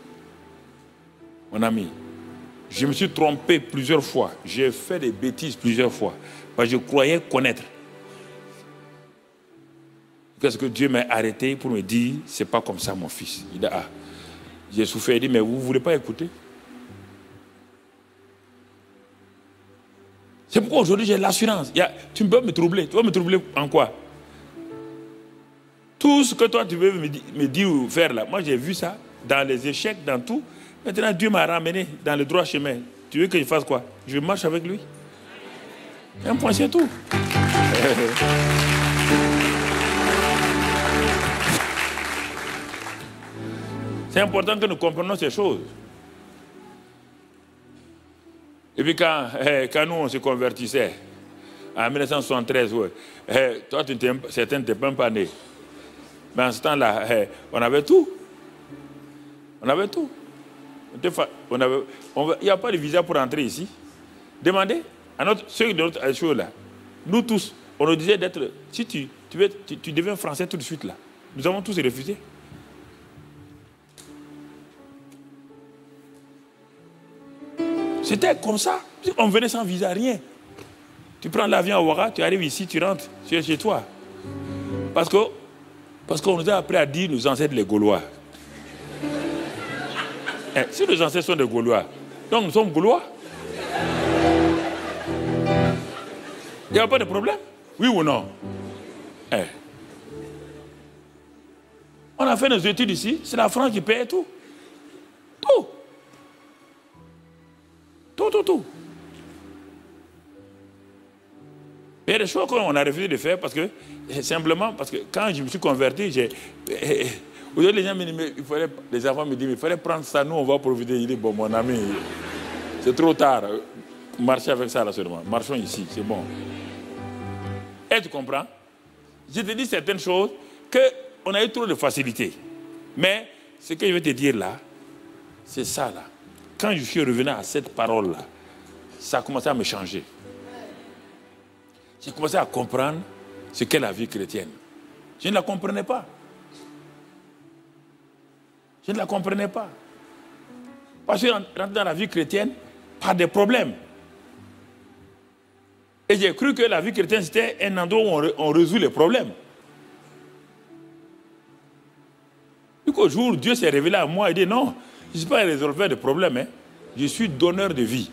[SPEAKER 1] Mon ami. Je me suis trompé plusieurs fois. J'ai fait des bêtises plusieurs fois. Parce que je croyais connaître. Qu'est-ce que Dieu m'a arrêté pour me dire, c'est pas comme ça mon fils. Il dit, ah, j'ai souffert, il dit, mais vous ne voulez pas écouter? C'est pourquoi aujourd'hui j'ai l'assurance. Tu peux me troubler. Tu vas me troubler en quoi? Tout ce que toi tu veux me, me dire ou faire là, moi j'ai vu ça dans les échecs, dans tout. Maintenant Dieu m'a ramené dans le droit chemin. Tu veux que je fasse quoi? Je marche avec lui. Un point, c'est tout. C'est important que nous comprenions ces choses. Et puis quand, eh, quand nous on se convertissait, en mille neuf cent soixante-treize, ouais, eh, toi tu certains n'étaient même pas nés. Mais en ce temps-là, eh, on avait tout. On avait tout. On avait, on, il n'y a pas de visa pour entrer ici. Demandez à notre, ceux de notre chose là. Nous tous, on nous disait d'être, si tu, tu, veux, tu, tu deviens français tout de suite là. Nous avons tous refusé. C'était comme ça. On venait sans visa, rien. Tu prends l'avion à Ouaga, tu arrives ici, tu rentres, tu es chez toi. Parce que parce qu'on nous a appris à dire nos ancêtres les Gaulois. Eh, si nos ancêtres sont des Gaulois, donc nous sommes Gaulois. Il n'y a pas de problème? Oui ou non? Eh. On a fait nos études ici, c'est la France qui paye tout. Tout. Tout, tout, tout. Il y a des choses qu'on a refusé de faire parce que, simplement, parce que quand je me suis converti, j'ai... Aujourd'hui, les gens me disent, il fallait, les enfants me disent, il fallait prendre ça, nous on va profiter. Il dit, bon, mon ami, c'est trop tard. Marchez avec ça là seulement. Marchons ici, c'est bon. Et tu comprends? Je te dis certaines choses qu'on a eu trop de facilité. Mais ce que je vais te dire là, c'est ça là. Quand je suis revenu à cette parole-là, ça a commencé à me changer. J'ai commencé à comprendre ce qu'est la vie chrétienne. Je ne la comprenais pas. Je ne la comprenais pas. Parce que je suis rentré dans la vie chrétienne par des problèmes. Et j'ai cru que la vie chrétienne, c'était un endroit où on résout les problèmes. Du coup, au jour où Dieu s'est révélé à moi, il dit non, je ne suis pas un résolveur de problèmes, hein. Je suis donneur de vie.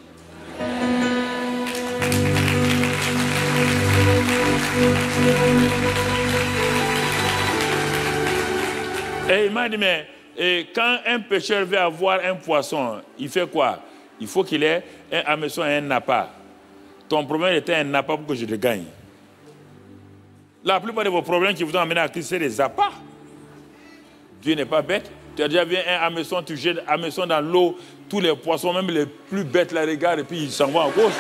[SPEAKER 1] Et il m'a dit, mais et quand un pêcheur veut avoir un poisson, il fait quoi? Il faut qu'il ait un hameçon et un nappa. Ton problème était un nappa pour que je le gagne. La plupart de vos problèmes qui vous ont amené à Christ, c'est des appâts. Dieu n'est pas bête. Tu as déjà vu un hameçon, tu jettes un hameçon dans l'eau, tous les poissons, même les plus bêtes, la regardent et puis ils s'en vont à gauche.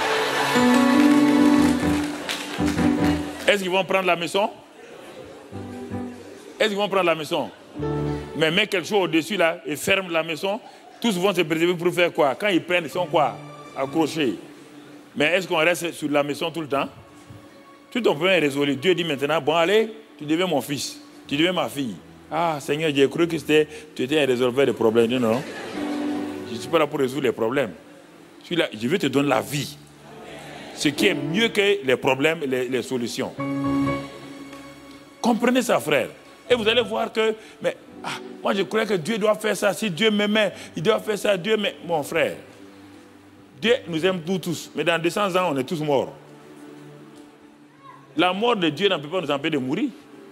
[SPEAKER 1] Est-ce qu'ils vont prendre la maison? Est-ce qu'ils vont prendre la maison? Mais mets quelque chose au-dessus là et ferme la maison, tous vont se préserver pour faire quoi? Quand ils prennent, ils sont quoi? Accrochés. Mais est-ce qu'on reste sur la maison tout le temps? Tout ton problème est résolu. Dieu dit maintenant, bon allez, tu deviens mon fils, tu deviens ma fille. Ah Seigneur, j'ai cru que tu étais un résolveur de problèmes. Non, non. Je ne suis pas là pour résoudre les problèmes. Je suis là, je veux te donner la vie. Ce qui est mieux que les problèmes et les, les solutions. Comprenez ça, frère. Et vous allez voir que, mais ah, moi je croyais que Dieu doit faire ça. Si Dieu m'aimait, il doit faire ça. Dieu m'aime. Mon frère, Dieu nous aime tous, tous. Mais dans deux cents ans, on est tous morts. La mort de Dieu ne peut pas nous empêcher de mourir.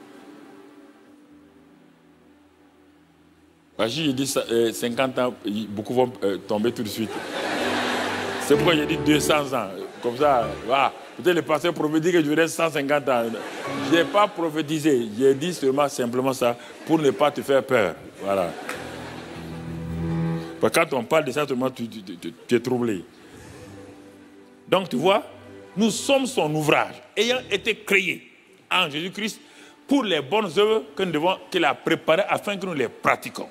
[SPEAKER 1] Si je dis cinquante ans, beaucoup vont tomber tout de suite. C'est pourquoi j'ai dit deux cents ans. Comme ça, voilà. Peut-être le pasteur prophétique que je verrai cent cinquante ans. Je n'ai pas prophétisé. J'ai dit seulement simplement ça pour ne pas te faire peur. Voilà. Parce que quand on parle de ça, seulement tu, tu, tu, tu es troublé. Donc tu vois, nous sommes son ouvrage, ayant été créés en Jésus-Christ pour les bonnes œuvres que nous devons, qu'il a préparées afin que nous les pratiquions.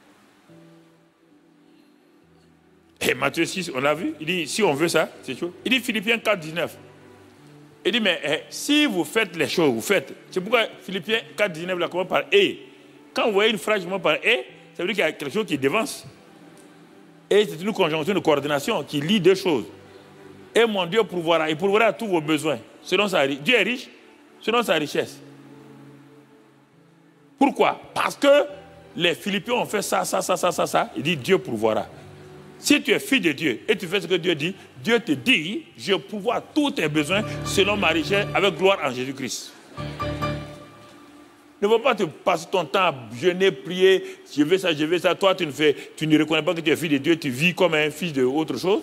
[SPEAKER 1] Et Matthieu six, on l'a vu, il dit, si on veut ça, c'est chaud. Il dit, Philippiens quatre, dix-neuf. Il dit, mais eh, si vous faites les choses, vous faites. C'est pourquoi Philippiens quatre, dix-neuf, là commence par « et ». Quand vous voyez une phrase qui commence par « et », ça veut dire qu'il y a quelque chose qui dévance. Et c'est une conjonction de coordination qui lie deux choses. Et mon Dieu pourvoira, il pourvoira à tous vos besoins. Selon sa, Dieu est riche, selon sa richesse. Pourquoi? Parce que les Philippiens ont fait ça, ça, ça, ça, ça, ça. Il dit, Dieu pourvoira. Si tu es fils de Dieu et tu fais ce que Dieu dit, Dieu te dit, je pourvois tous tes besoins selon ma richesse avec gloire en Jésus-Christ. Ne va pas te passer ton temps à jeûner, prier, je veux ça, je veux ça. Toi, tu ne, fais, tu ne reconnais pas que tu es fils de Dieu, tu vis comme un fils de autre chose.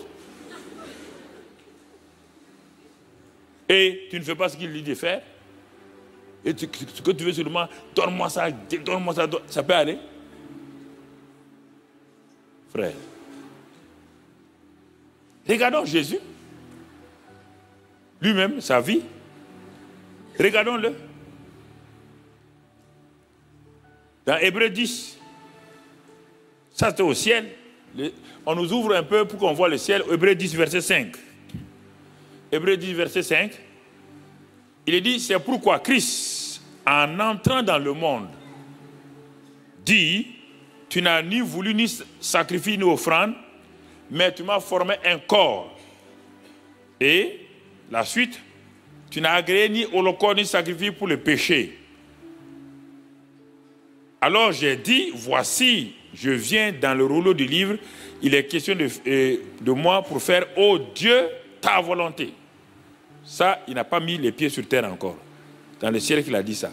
[SPEAKER 1] Et tu ne fais pas ce qu'il dit de faire. Et tu, ce que tu veux seulement, donne-moi ça, donne-moi ça, donne, ça peut aller? Frère. Regardons Jésus. Lui-même, sa vie. Regardons-le. Dans Hébreux dix, ça c'était au ciel. On nous ouvre un peu pour qu'on voit le ciel. Hébreux dix, verset cinq. Hébreux dix, verset cinq. Il est dit, c'est pourquoi Christ, en entrant dans le monde, dit, tu n'as ni voulu ni sacrifier ni offrande, mais tu m'as formé un corps. Et la suite, tu n'as agréé ni holocauste ni sacrifice pour le péché. Alors j'ai dit, voici, je viens dans le rouleau du livre, il est question de, euh, de moi pour faire, ô Dieu, ta volonté. Ça, il n'a pas mis les pieds sur terre encore. Dans le ciel qu'il a dit ça.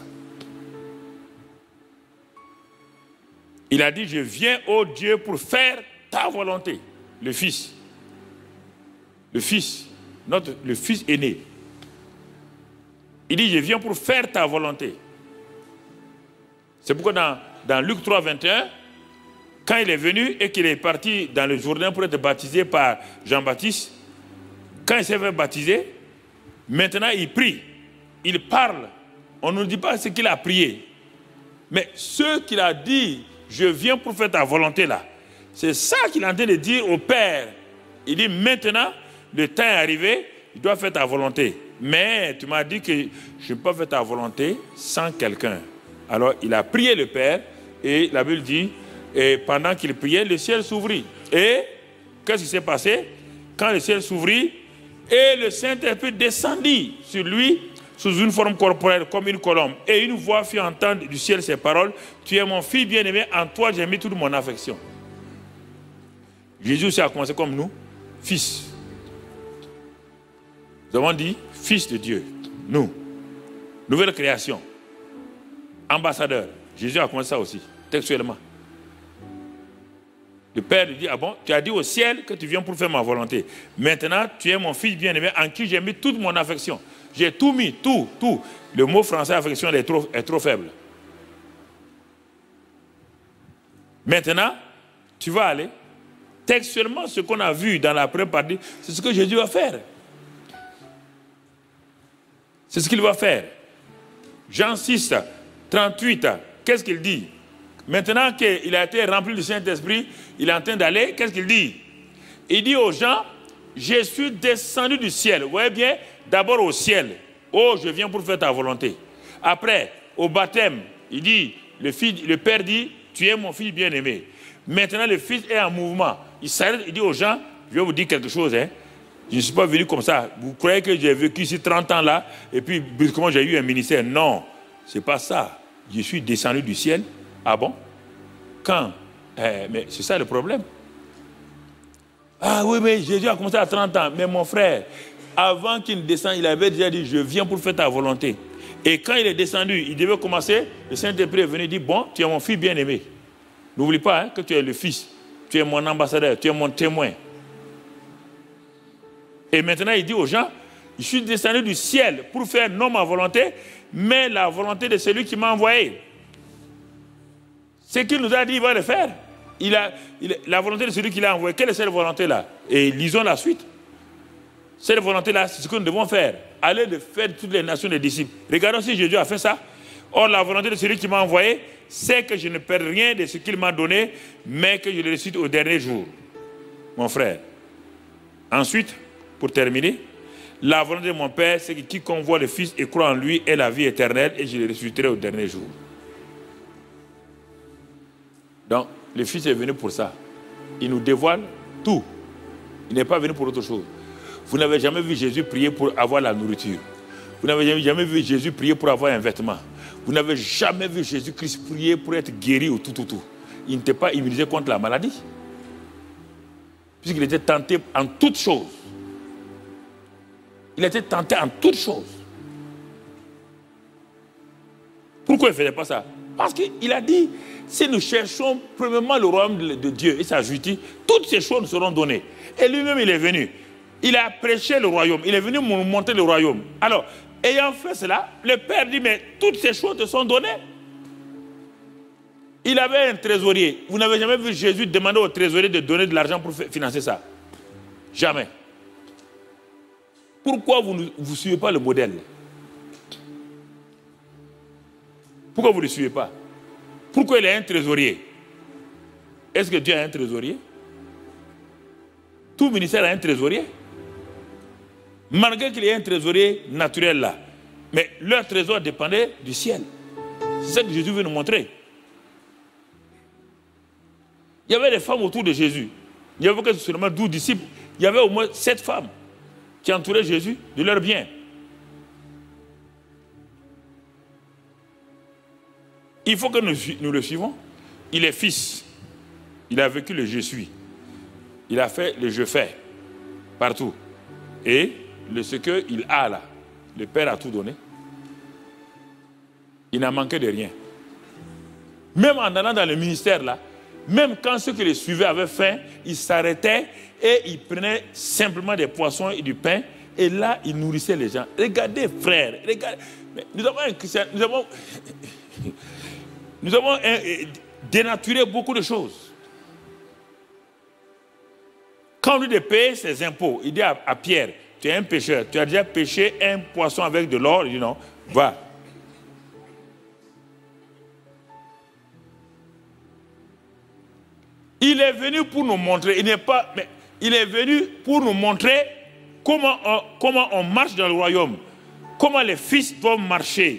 [SPEAKER 1] Il a dit, je viens, ô Dieu, pour faire ta volonté. Le Fils. Le Fils. Notre, le Fils aîné. Il dit, je viens pour faire ta volonté. C'est pourquoi dans, dans Luc trois, vingt et un, quand il est venu et qu'il est parti dans le Jourdain pour être baptisé par Jean-Baptiste, quand il s'est fait baptiser, maintenant il prie, il parle. On ne nous dit pas ce qu'il a prié. Mais ce qu'il a dit, je viens pour faire ta volonté là, c'est ça qu'il est en train de dire au Père. Il dit maintenant, le temps est arrivé, il doit faire ta volonté. Mais tu m'as dit que je ne peux pas faire ta volonté sans quelqu'un. Alors il a prié le Père et la Bible dit, et pendant qu'il priait, le ciel s'ouvrit. Et qu'est-ce qui s'est passé? Quand le ciel s'ouvrit, et le Saint-Esprit descendit sur lui sous une forme corporelle comme une colombe. Et une voix fit entendre du ciel ces paroles, tu es mon fils bien-aimé, en toi j'ai mis toute mon affection. Jésus aussi a commencé comme nous, fils. Nous avons dit, fils de Dieu, nous, nouvelle création. Ambassadeur. Jésus a commencé ça aussi, textuellement. Le Père lui dit, ah bon, tu as dit au ciel que tu viens pour faire ma volonté. Maintenant, tu es mon fils bien-aimé en qui j'ai mis toute mon affection. J'ai tout mis, tout, tout. Le mot français affection est trop, est trop faible. Maintenant, tu vas aller. Textuellement, ce qu'on a vu dans la première partie, c'est ce que Jésus va faire. C'est ce qu'il va faire. Jean six, trente-huit, qu'est-ce qu'il dit? Maintenant qu'il a été rempli du Saint-Esprit, il est en train d'aller, qu'est-ce qu'il dit? Il dit aux gens, je suis descendu du ciel. Vous voyez bien, d'abord au ciel. Oh, je viens pour faire ta volonté. Après, au baptême, il dit, le, fils, le Père dit, tu es mon fils bien-aimé. Maintenant, le Fils est en mouvement. Il s'arrête, il dit aux gens, je vais vous dire quelque chose, hein. Je ne suis pas venu comme ça. Vous croyez que j'ai vécu ici trente ans là, et puis comment j'ai eu un ministère? Non, ce n'est pas ça. Je suis descendu du ciel. Ah bon? Quand? Eh, mais c'est ça le problème. Ah oui, mais Jésus a commencé à trente ans. Mais mon frère, avant qu'il ne descende, il avait déjà dit, je viens pour faire ta volonté. Et quand il est descendu, il devait commencer, le Saint-Esprit est venu et dit, bon, tu es mon fils bien-aimé. N'oublie pas hein, que tu es le fils. Tu es mon ambassadeur, tu es mon témoin. Et maintenant, il dit aux gens, je suis descendu du ciel pour faire non ma volonté, mais la volonté de celui qui m'a envoyé. Ce qu'il nous a dit, il va le faire. Il a, il, la volonté de celui qui l'a envoyé. Quelle est cette volonté-là? Et lisons la suite. Cette volonté-là, c'est ce que nous devons faire. Aller de faire toutes les nations des disciples. Regardons si Jésus a fait ça. Or, la volonté de celui qui m'a envoyé, c'est que je ne perds rien de ce qu'il m'a donné, mais que je le récite au dernier jour. Mon frère. Ensuite, pour terminer, la volonté de mon Père, c'est que quiconque voit le Fils et croit en lui ait la vie éternelle et je le ressusciterai au dernier jour. Donc, le Fils est venu pour ça. Il nous dévoile tout. Il n'est pas venu pour autre chose. Vous n'avez jamais vu Jésus prier pour avoir la nourriture. Vous n'avez jamais vu Jésus prier pour avoir un vêtement. Vous n'avez jamais vu Jésus-Christ prier pour être guéri ou tout, tout, tout. Il n'était pas immunisé contre la maladie. puisqu'il était tenté en toutes choses. Il était tenté en toutes choses. Pourquoi il ne faisait pas ça? Parce qu'il a dit, si nous cherchons premièrement le royaume de, de Dieu et sa justice, toutes ces choses nous seront données. Et lui-même, il est venu. Il a prêché le royaume. Il est venu nous montrer le royaume. Alors, ayant fait cela, le Père dit, mais toutes ces choses te sont données. Il avait un trésorier. Vous n'avez jamais vu Jésus demander au trésorier de donner de l'argent pour financer ça? Jamais. Pourquoi vous ne vous suivez pas le modèle? Pourquoi vous ne le suivez pas? Pourquoi il a un trésorier? Est-ce que Dieu a un trésorier? Tout ministère a un trésorier. Malgré qu'il y ait un trésorier naturel là. Mais leur trésor dépendait du ciel. C'est ça que Jésus veut nous montrer. Il y avait des femmes autour de Jésus. Il n'y avait que seulement douze disciples. Il y avait au moins sept femmes qui entouraient Jésus de leurs biens. Il faut que nous, nous le suivons. Il est fils. Il a vécu le je suis. Il a fait le je fais partout. Et le, ce qu'il a là, le Père a tout donné. Il n'a manqué de rien. Même en allant dans le ministère là, même quand ceux qui le suivaient avaient faim, ils s'arrêtaient et ils prenaient simplement des poissons et du pain. Et là, ils nourrissaient les gens. Regardez, frères, regardez. Nous avons un Christian, nous avons, nous avons un, dénaturé beaucoup de choses. Quand on lui dit de payer ses impôts, il dit à, à Pierre, tu es un pécheur, tu as déjà pêché un poisson avec de l'or. Il dit non, va. Il est venu pour nous montrer, il n'est pas, mais il est venu pour nous montrer comment on, comment on marche dans le royaume, comment les fils doivent marcher.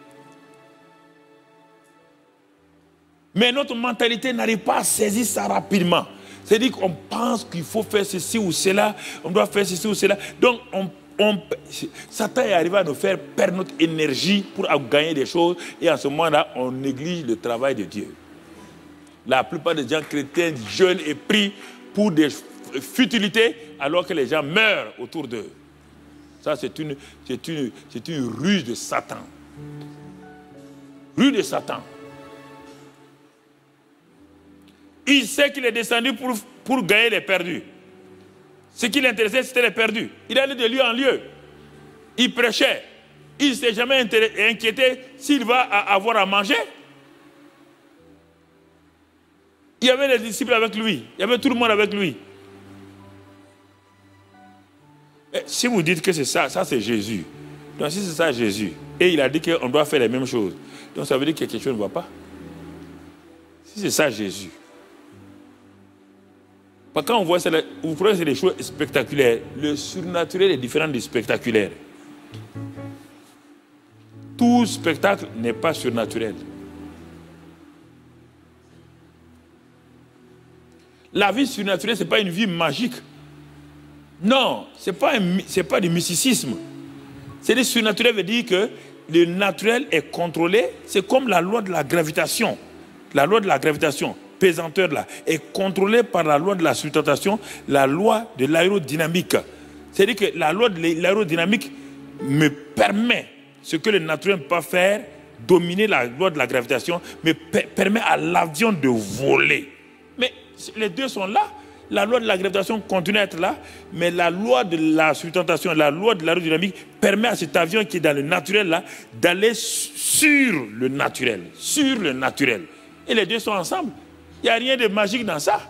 [SPEAKER 1] Mais notre mentalité n'arrive pas à saisir ça rapidement. C'est-à-dire qu'on pense qu'il faut faire ceci ou cela, on doit faire ceci ou cela. Donc, on, on, Satan est arrivé à nous faire perdre notre énergie pour gagner des choses. Et en ce moment-là, on néglige le travail de Dieu. La plupart des gens chrétiens jeûnent et prient pour des futilités alors que les gens meurent autour d'eux. Ça, c'est une, c'est une, c'est une ruse de Satan. Ruse de Satan. Il sait qu'il est descendu pour, pour gagner les perdus. Ce qui l'intéressait, c'était les perdus. Il allait de lieu en lieu. Il prêchait. Il ne s'est jamais inquiété s'il va avoir à manger. Il y avait les disciples avec lui. Il y avait tout le monde avec lui. Et si vous dites que c'est ça, ça c'est Jésus. Donc si c'est ça Jésus, et il a dit qu'on doit faire les mêmes choses, donc ça veut dire que quelque chose ne va pas. Si c'est ça Jésus. Quand on voit ça, vous prenez des choses spectaculaires. Le surnaturel est différent du spectaculaire. Tout spectacle n'est pas surnaturel. La vie surnaturelle, ce n'est pas une vie magique. Non, ce n'est pas, pas du mysticisme. C'est-à-dire surnaturel veut dire que le naturel est contrôlé. C'est comme la loi de la gravitation. La loi de la gravitation, pesanteur là, est contrôlée par la loi de la sustentation, la loi de l'aérodynamique. C'est-à-dire que la loi de l'aérodynamique me permet, ce que le naturel ne peut pas faire, dominer la loi de la gravitation, mais permet à l'avion de voler. Mais les deux sont là. La loi de la gravitation continue à être là, mais la loi de la sustentation, la loi de l'aérodynamique permet à cet avion qui est dans le naturel là, d'aller sur le naturel, sur le naturel. Et les deux sont ensemble. Il n'y a rien de magique dans ça.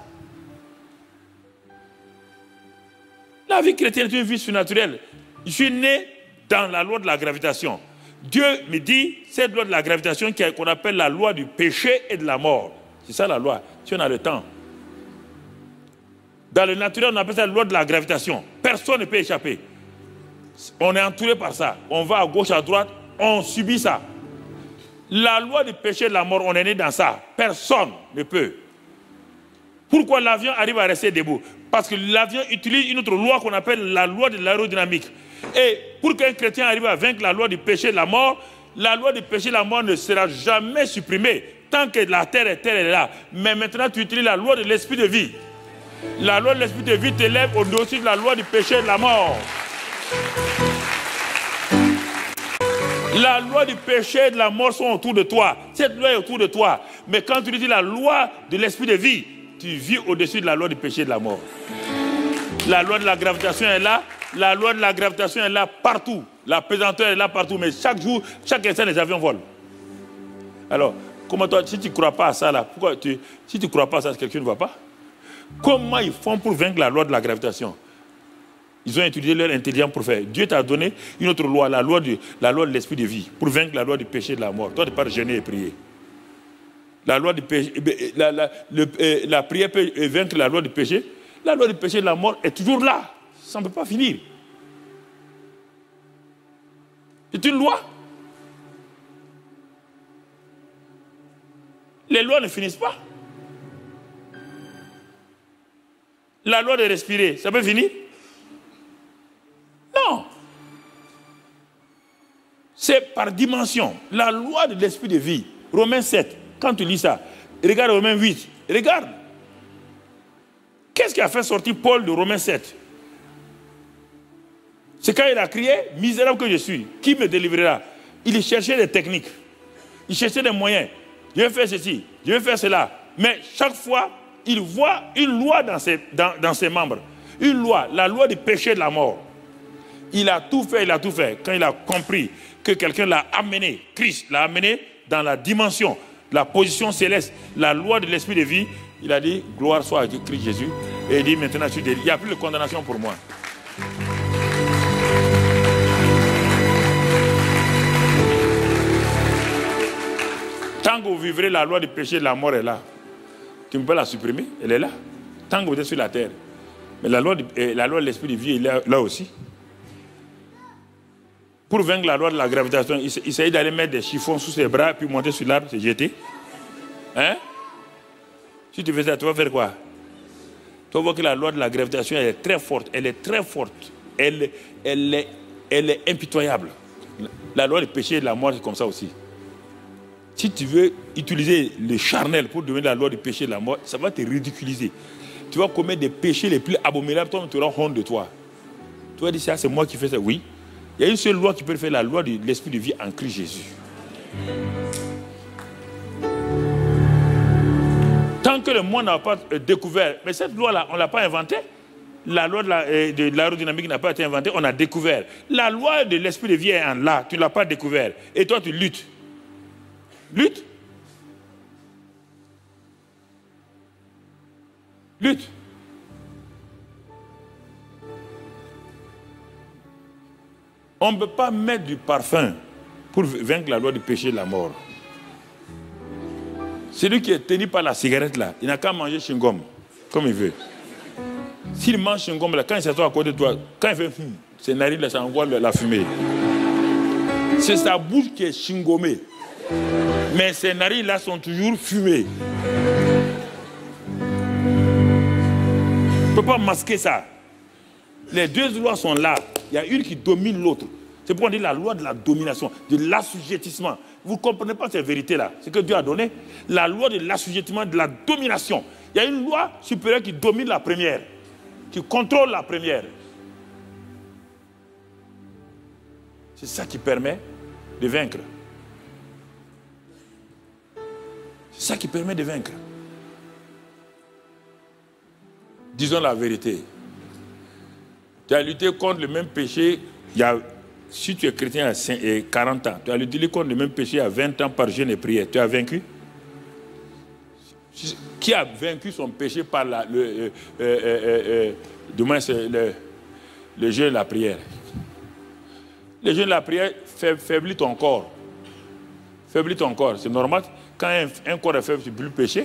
[SPEAKER 1] La vie chrétienne est une vie surnaturelle. Je suis né dans la loi de la gravitation. Dieu me dit, cette loi de la gravitation qu'on appelle la loi du péché et de la mort. C'est ça la loi, si on a le temps. Dans le naturel, on appelle ça la loi de la gravitation. Personne ne peut échapper. On est entouré par ça. On va à gauche, à droite, on subit ça. La loi du péché et de la mort, on est né dans ça. Personne ne peut. Pourquoi l'avion arrive à rester debout? Parce que l'avion utilise une autre loi qu'on appelle la loi de l'aérodynamique. Et pour qu'un chrétien arrive à vaincre la loi du péché et de la mort, la loi du péché et de la mort ne sera jamais supprimée tant que la terre est terre est là. Mais maintenant, tu utilises la loi de l'esprit de vie. La loi de l'esprit de vie t'élève au-dessus de la loi du péché et de la mort. La loi du péché et de la mort sont autour de toi. Cette loi est autour de toi. Mais quand tu dis la loi de l'esprit de vie, tu vis au-dessus de la loi du péché et de la mort. La loi de la gravitation est là. La loi de la gravitation est là partout. La pesanteur est là partout. Mais chaque jour, chaque instant, les avions volent. Alors, comment toi, si tu ne crois pas à ça, là, pourquoi tu, si tu ne crois pas à ça, quelqu'un ne va pas? Comment ils font pour vaincre la loi de la gravitation? Ils ont utilisé leur intelligence pour faire. Dieu t'a donné une autre loi, la loi de, la loi de l'esprit de vie, pour vaincre la loi du péché et de la mort. Toi, tu ne peux pas jeûner et prier. La loi du péché, la, la, le, la prière peut vaincre la loi du péché. La loi du péché et de la mort est toujours là. Ça ne peut pas finir. C'est une loi. Les lois ne finissent pas. La loi de respirer, ça peut finir? Non. C'est par dimension. La loi de l'esprit de vie. Romains sept, quand tu lis ça, regarde Romains huit, regarde. Qu'est-ce qui a fait sortir Paul de Romains sept? C'est quand il a crié, misérable que je suis, qui me délivrera? Il cherchait des techniques, il cherchait des moyens. Je vais faire ceci, je vais faire cela. Mais chaque fois, il voit une loi dans ses, dans, dans ses membres. Une loi, la loi du péché et de la mort. Il a tout fait, il a tout fait. Quand il a compris que quelqu'un l'a amené, Christ l'a amené dans la dimension, la position céleste, la loi de l'esprit de vie, il a dit, gloire soit à Christ Jésus. Et il dit, maintenant, je suis délivré. Il n'y a plus de condamnation pour moi. Tant que vous vivrez, la loi du péché et de la mort est là. Tu ne peux pas la supprimer, elle est là. Tant que vous êtes sur la terre. Mais la loi de, la loi de l'esprit de vie est là, là aussi. Pour vaincre la loi de la gravitation, il, il s'agit d'aller mettre des chiffons sous ses bras, puis monter sur l'arbre, se jeter. Hein? Si tu fais ça, tu vas faire quoi? Tu vas voir que la loi de la gravitation, elle est très forte. Elle est très forte. Elle, elle, est, elle est impitoyable. La loi du péché et de la mort, c'est comme ça aussi. Si tu veux utiliser le charnel pour devenir la loi du péché et de la mort, ça va te ridiculiser. Tu vas commettre des péchés les plus abominables, toi, tu auras honte de toi. Tu vas dire, ça, c'est moi qui fais ça. Oui. Il y a une seule loi qui peut faire, la loi de l'esprit de vie en Christ Jésus. Tant que le monde n'a pas découvert, mais cette loi-là, on ne l'a pas inventée. La loi de l'aérodynamique la, n'a pas été inventée, on a découvert. La loi de l'esprit de vie est en là, tu ne l'as pas découvert. Et toi, tu luttes. Lutte. Lutte. On ne peut pas mettre du parfum pour vaincre la loi du péché et de la mort. Celui qui est tenu par la cigarette là, il n'a qu'à manger chewing-gum, comme il veut. S'il mange chewing-gum là, quand il s'assoit à côté de toi, quand il fait hum, ses narines là, ça envoie la fumée. C'est sa bouche qui est chewing-gumée. Mais ses narines là sont toujours fumées. On ne peut pas masquer ça. Les deux lois sont là. Il y a une qui domine l'autre. C'est pourquoi on dit la loi de la domination, de l'assujettissement. Vous ne comprenez pas ces vérités-là. Ce que Dieu a donné, la loi de l'assujettissement, de la domination. Il y a une loi supérieure qui domine la première, qui contrôle la première. C'est ça qui permet de vaincre. C'est ça qui permet de vaincre. Disons la vérité. Tu as lutté contre le même péché, il y a, si tu es chrétien à quarante ans, tu as lutté contre le même péché à vingt ans par jeûne et prière. Tu as vaincu? Qui a vaincu son péché par la, le, euh, euh, euh, euh, du moins le, le jeûne et la prière? Le jeûne et la prière faiblit ton corps. Faiblit ton corps. C'est normal. Quand un, un corps est faible, tu ne peux plus pécher.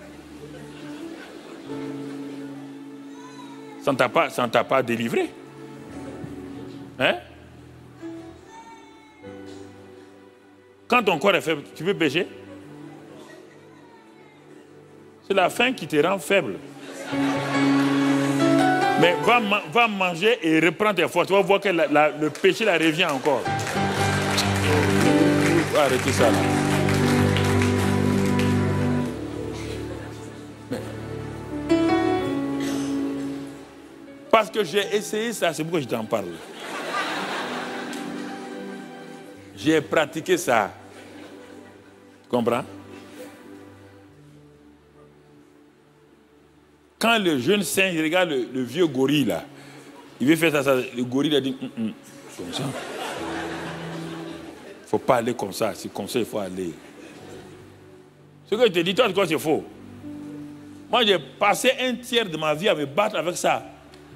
[SPEAKER 1] Ça ne t'a pas, ça ne t'a pas délivré. Hein? Quand ton corps est faible, tu peux pécher? C'est la faim qui te rend faible. Mais va, va manger et reprends tes forces. Tu vas voir que la, la, le péché la revient encore. Arrêtez ça là. Mais, que j'ai essayé ça, c'est pourquoi je t'en parle. J'ai pratiqué ça. Tu comprends? Quand le jeune singe regarde le, le vieux gorille là, il veut faire ça, ça le gorille a dit, mm -mm, comme ça. Il ne faut pas aller comme ça, c'est comme ça il faut aller. Ce que je te dis, toi, c'est faux. Moi, j'ai passé un tiers de ma vie à me battre avec ça.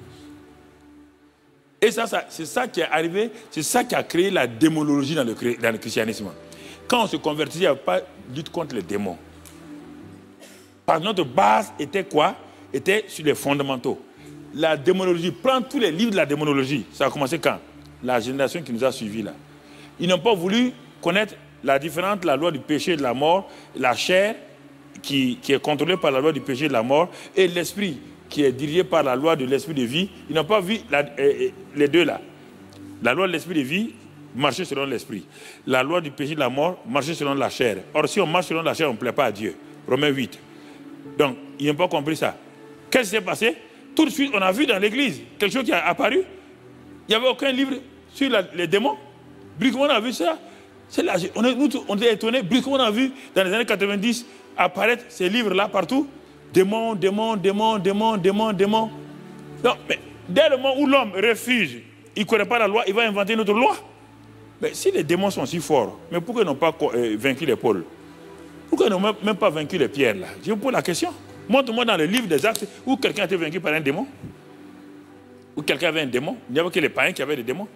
[SPEAKER 1] Et ça, ça c'est ça qui est arrivé, c'est ça qui a créé la démonologie dans le, dans le christianisme. Quand on se convertit, il n'y avait pas de lutte contre les démons. Parce que notre base était quoi? Était sur les fondamentaux. La démonologie, prends tous les livres de la démonologie. Ça a commencé quand? La génération qui nous a suivis là. Ils n'ont pas voulu connaître la différence, la loi du péché et de la mort, la chair qui, qui est contrôlée par la loi du péché et de la mort, et l'esprit qui est dirigé par la loi de l'esprit de vie. Ils n'ont pas vu la, euh, les deux là. La loi de l'esprit de vie, marcher selon l'esprit. La loi du péché et de la mort, marcher selon la chair. Or, si on marche selon la chair, on ne plaît pas à Dieu. Romains huit. Donc, ils n'ont pas compris ça. Qu'est-ce qui s'est passé? Tout de suite, on a vu dans l'église quelque chose qui a apparu. Il n'y avait aucun livre sur la, les démons. Brusquement, on a vu ça. La, on, est, nous, on est étonnés. Brusquement, on a vu dans les années quatre-vingt-dix apparaître ces livres-là partout. Démons, démons, démons, démons, démons, démons. Non, mais dès le moment où l'homme refuse, il ne connaît pas la loi, il va inventer une autre loi. Mais si les démons sont si forts, mais pourquoi ils n'ont pas euh, vaincu les Paul? Pourquoi ils n'ont même pas vaincu les Pierre là? Je vous pose la question. Montre-moi dans le livre des Actes où quelqu'un a été vaincu par un démon. Où quelqu'un avait un démon. Il n'y avait que les païens qui avaient des démons.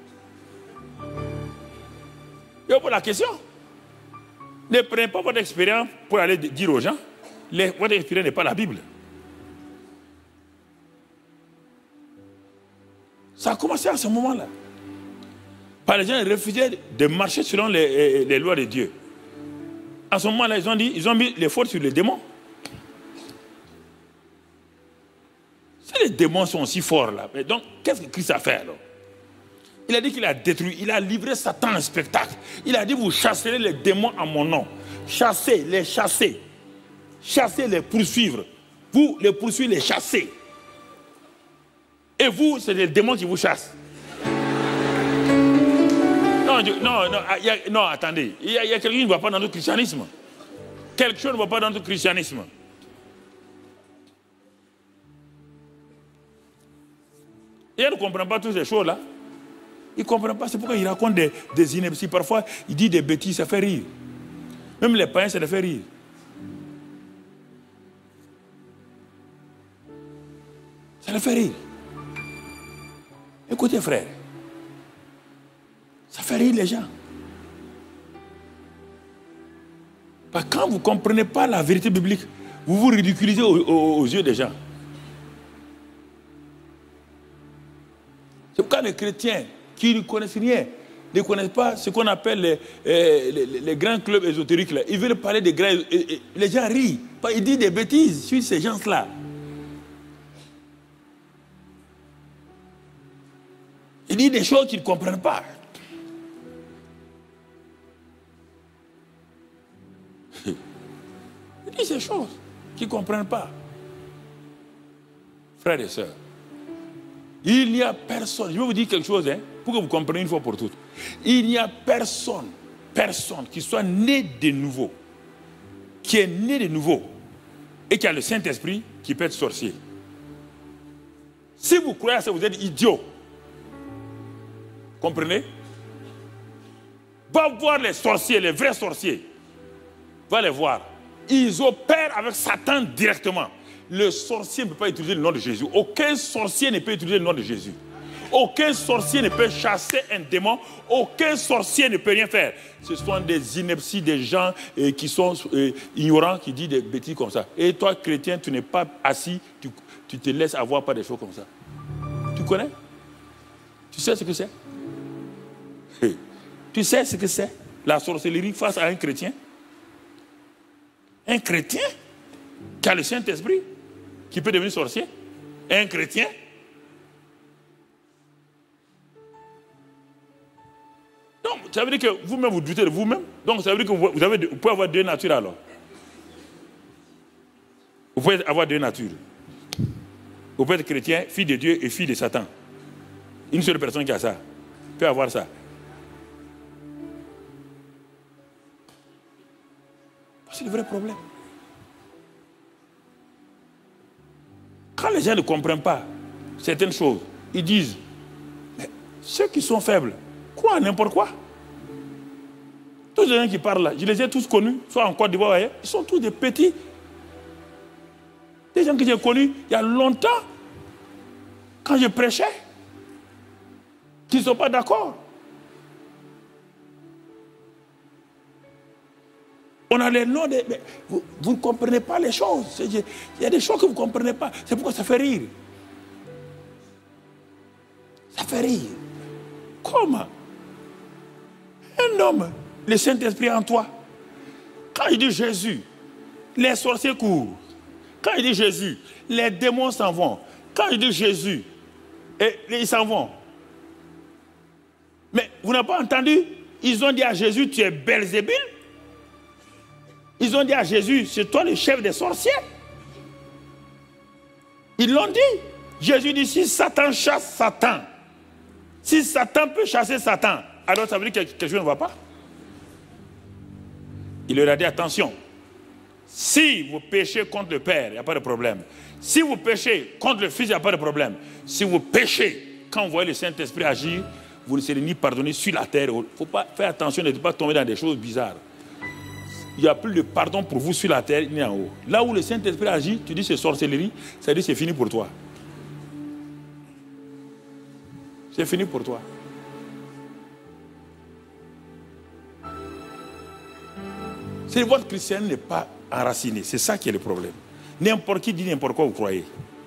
[SPEAKER 1] Je vous pose la question. Ne prenez pas votre expérience pour aller dire aux gens. Les, votre expérience n'est pas la Bible. Ça a commencé à ce moment-là. Par les gens refusaient de marcher selon les, les lois de Dieu. À ce moment-là, ils ont dit, ils ont mis les fautes sur les démons. Si les démons sont si forts là, donc qu'est-ce que Christ a fait alors? Il a dit qu'il a détruit, il a livré Satan en spectacle. Il a dit, vous chasserez les démons en mon nom. Chassez, les chasser. Chasser, les poursuivre. Vous, les poursuivre, les chasser. Et vous, c'est les démons qui vous chassent. Non, non, non, y a, non attendez. Il y a, a quelqu'un qui ne va pas dans notre christianisme. Quelque chose ne va pas dans notre christianisme. Et elle ne comprend pas toutes ces choses-là. Il ne comprend pas. C'est pourquoi il raconte des, des inepties. Parfois, il dit des bêtises, ça fait rire. Même les païens, ça les fait rire. Ça les fait rire. Écoutez, frère. Ça fait rire les gens. Parce que quand vous ne comprenez pas la vérité biblique, vous vous ridiculisez aux, aux, aux yeux des gens. C'est pourquoi les chrétiens qui ne connaissent rien, ne connaissent pas ce qu'on appelle les, les, les, les grands clubs ésotériques, là. Ils veulent parler des grands... Et, et, les gens rient. Ils disent des bêtises sur ces gens-là. Ils disent des choses qu'ils ne comprennent pas. Ils disent ces choses qu'ils ne comprennent pas. Frères et sœurs, il n'y a personne, je vais vous dire quelque chose, hein, pour que vous compreniez une fois pour toutes. Il n'y a personne, personne qui soit né de nouveau, qui est né de nouveau et qui a le Saint-Esprit qui peut être sorcier. Si vous croyez à ça, vous êtes idiot. Comprenez? Va voir les sorciers, les vrais sorciers. Va les voir. Ils opèrent avec Satan directement. Le sorcier ne peut pas utiliser le nom de Jésus. Aucun sorcier ne peut utiliser le nom de Jésus. Aucun sorcier ne peut chasser un démon. Aucun sorcier ne peut rien faire. Ce sont des inepties, des gens euh, qui sont euh, ignorants, qui disent des bêtises comme ça. Et toi, chrétien, tu n'es pas assis, tu, tu te laisses avoir par des choses comme ça. Tu connais? Tu sais ce que c'est? Tu sais ce que c'est? La sorcellerie face à un chrétien? Un chrétien qui a le Saint-Esprit, qui peut devenir sorcier? Un chrétien? Donc, ça veut dire que vous-même, vous doutez de vous-même. Donc, ça veut dire que vous, avez, vous pouvez avoir deux natures alors. Vous pouvez avoir deux natures. Vous pouvez être chrétien, fille de Dieu et fille de Satan. Une seule personne qui a ça peut avoir ça. C'est le vrai problème. Quand les gens ne comprennent pas certaines choses, ils disent, mais ceux qui sont faibles croient à n'importe quoi. Tous les gens qui parlent là, je les ai tous connus, soit en Côte d'Ivoire, ils sont tous des petits. Des gens que j'ai connus il y a longtemps, quand je prêchais, qui ne sont pas d'accord. On a les noms de... Mais vous, vous ne comprenez pas les choses. Il y a des choses que vous ne comprenez pas. C'est pourquoi ça fait rire. Ça fait rire. Comment un homme, le Saint-Esprit en toi, quand il dit Jésus, les sorciers courent. Quand il dit Jésus, les démons s'en vont. Quand il dit Jésus, et, ils s'en vont. Mais vous n'avez pas entendu? Ils ont dit à Jésus, tu es Belzébul. Ils ont dit à Jésus, c'est toi le chef des sorciers. Ils l'ont dit. Jésus dit, si Satan chasse Satan, si Satan peut chasser Satan, alors ça veut dire que quelque chose ne va pas. Il leur a dit, attention, si vous péchez contre le Père, il n'y a pas de problème. Si vous péchez contre le Fils, il n'y a pas de problème. Si vous péchez, quand vous voyez le Saint-Esprit agir, vous ne serez ni pardonné sur la terre. Il ne faut pas faire attention de ne pas tomber dans des choses bizarres. Il n'y a plus de pardon pour vous sur la terre ni en haut. Là où le Saint-Esprit agit, tu dis c'est sorcellerie, ça dit c'est fini pour toi. C'est fini pour toi. C'est votre christianisme n'est pas enraciné. C'est ça qui est le problème. N'importe qui dit n'importe quoi, vous croyez.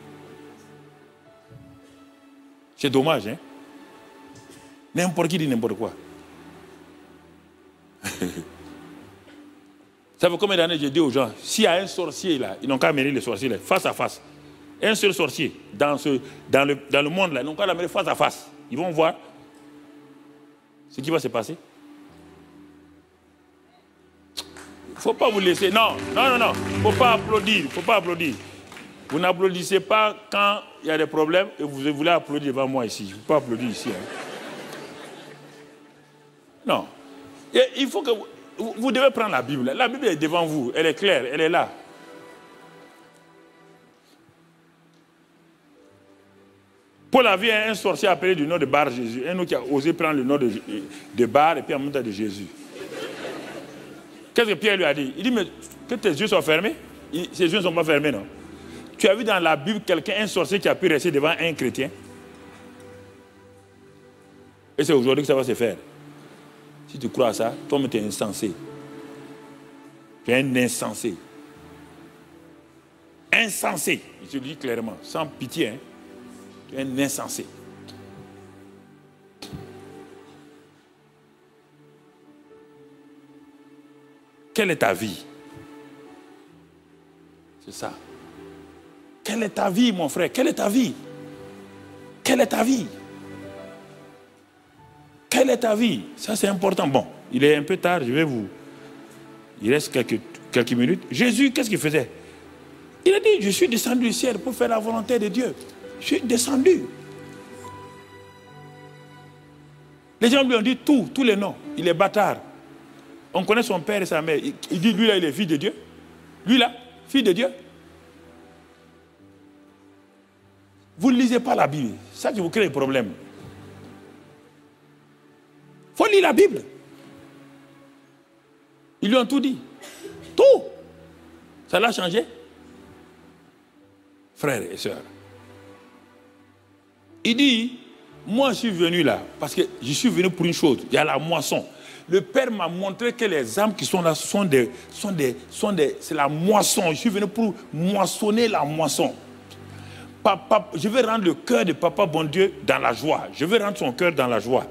[SPEAKER 1] C'est dommage, hein? N'importe qui dit n'importe quoi. Ça fait combien d'années j'ai dit aux gens, s'il y a un sorcier là, ils n'ont qu'à amener les sorciers là, face à face. Un seul sorcier dans, ce, dans, le, dans le monde là, ils n'ont qu'à l'amener face à face. Ils vont voir ce qui va se passer. Il ne faut pas vous laisser. Non, non, non, non. Il ne faut pas applaudir. Il ne faut pas applaudir. Vous n'applaudissez pas quand il y a des problèmes et vous voulez applaudir devant moi ici. Il ne faut pas applaudir ici. Hein. Non. Et il faut que vous... Vous devez prendre la Bible. La Bible est devant vous. Elle est claire. Elle est là. Paul a vu un sorcier appelé du nom de Bar Jésus. Un autre qui a osé prendre le nom de, de Bar et puis en même temps de Jésus. Qu'est-ce que Pierre lui a dit? Il dit, mais que tes yeux soient fermés. Il, ses yeux ne sont pas fermés, non? Tu as vu dans la Bible quelqu'un, un sorcier qui a pu rester devant un chrétien? Et c'est aujourd'hui que ça va se faire. Si tu crois à ça, toi-même tu es insensé. Tu es un insensé. Insensé. Je te le dis clairement, sans pitié. Hein? Tu es un insensé. Quelle est ta vie? C'est ça. Quelle est ta vie, mon frère? Quelle est ta vie? Quelle est ta vie? Quelle est ta vie? Ça, c'est important. Bon, il est un peu tard, je vais vous... Il reste quelques, quelques minutes. Jésus, qu'est-ce qu'il faisait? Il a dit, je suis descendu du ciel pour faire la volonté de Dieu. Je suis descendu. Les gens lui ont dit tout, tous les noms. Il est bâtard. On connaît son père et sa mère. Il, il dit, lui là, il est fils de Dieu. Lui là, fils de Dieu. Vous ne lisez pas la Bible. Ça qui vous crée des problèmes. Il faut lire la Bible. Ils lui ont tout dit. Tout. Ça l'a changé. Frères et sœurs. Il dit, moi je suis venu là, parce que je suis venu pour une chose. Il y a la moisson. Le Père m'a montré que les âmes qui sont là sont des, sont des, sont des, c'est la moisson. Je suis venu pour moissonner la moisson. Papa, je vais rendre le cœur de Papa bon Dieu dans la joie. Je vais rendre son cœur dans la joie.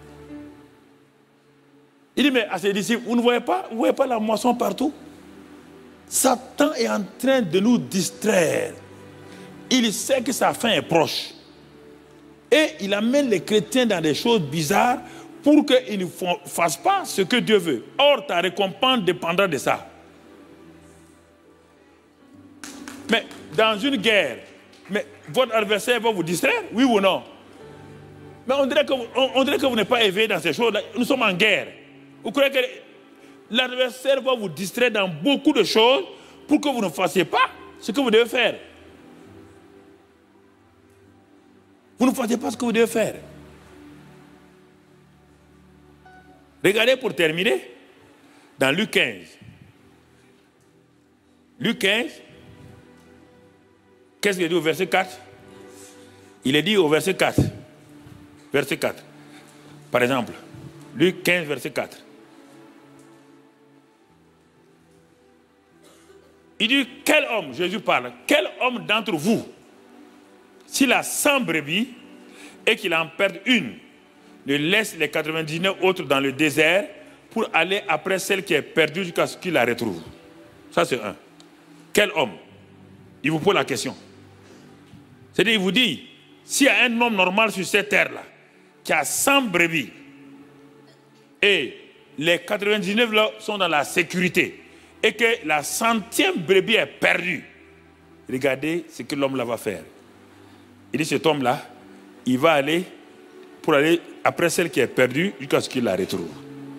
[SPEAKER 1] Il dit, mais à ses disciples, vous ne voyez pas, vous voyez pas la moisson partout? Satan est en train de nous distraire. Il sait que sa fin est proche. Et il amène les chrétiens dans des choses bizarres pour qu'ils ne fassent pas ce que Dieu veut. Or, ta récompense dépendra de ça. Mais dans une guerre, mais votre adversaire va vous distraire, oui ou non? Mais on dirait que vous, on, on dirait que vous n'êtes pas éveillé dans ces choses-là. Nous sommes en guerre. Vous croyez que l'adversaire va vous distraire dans beaucoup de choses pour que vous ne fassiez pas ce que vous devez faire. Vous ne fassiez pas ce que vous devez faire. Regardez pour terminer, dans Luc quinze. Luc quinze, qu'est-ce qu'il dit au verset quatre? Il est dit au verset quatre. Verset quatre. Par exemple, Luc quinze, verset quatre. Il dit, quel homme, Jésus parle, quel homme d'entre vous, s'il a cent brebis et qu'il en perde une, ne laisse les quatre-vingt-dix-neuf autres dans le désert pour aller après celle qui est perdue jusqu'à ce qu'il la retrouve. Ça, c'est un. Quel homme? Il vous pose la question. C'est-à-dire, il vous dit, s'il y a un homme normal sur cette terre-là, qui a cent brebis, et les quatre-vingt-dix-neuf là sont dans la sécurité, et que la centième brebis est perdue, regardez ce que l'homme là va faire. Il dit, cet homme-là, il va aller pour aller après celle qui est perdue jusqu'à ce qu'il la retrouve.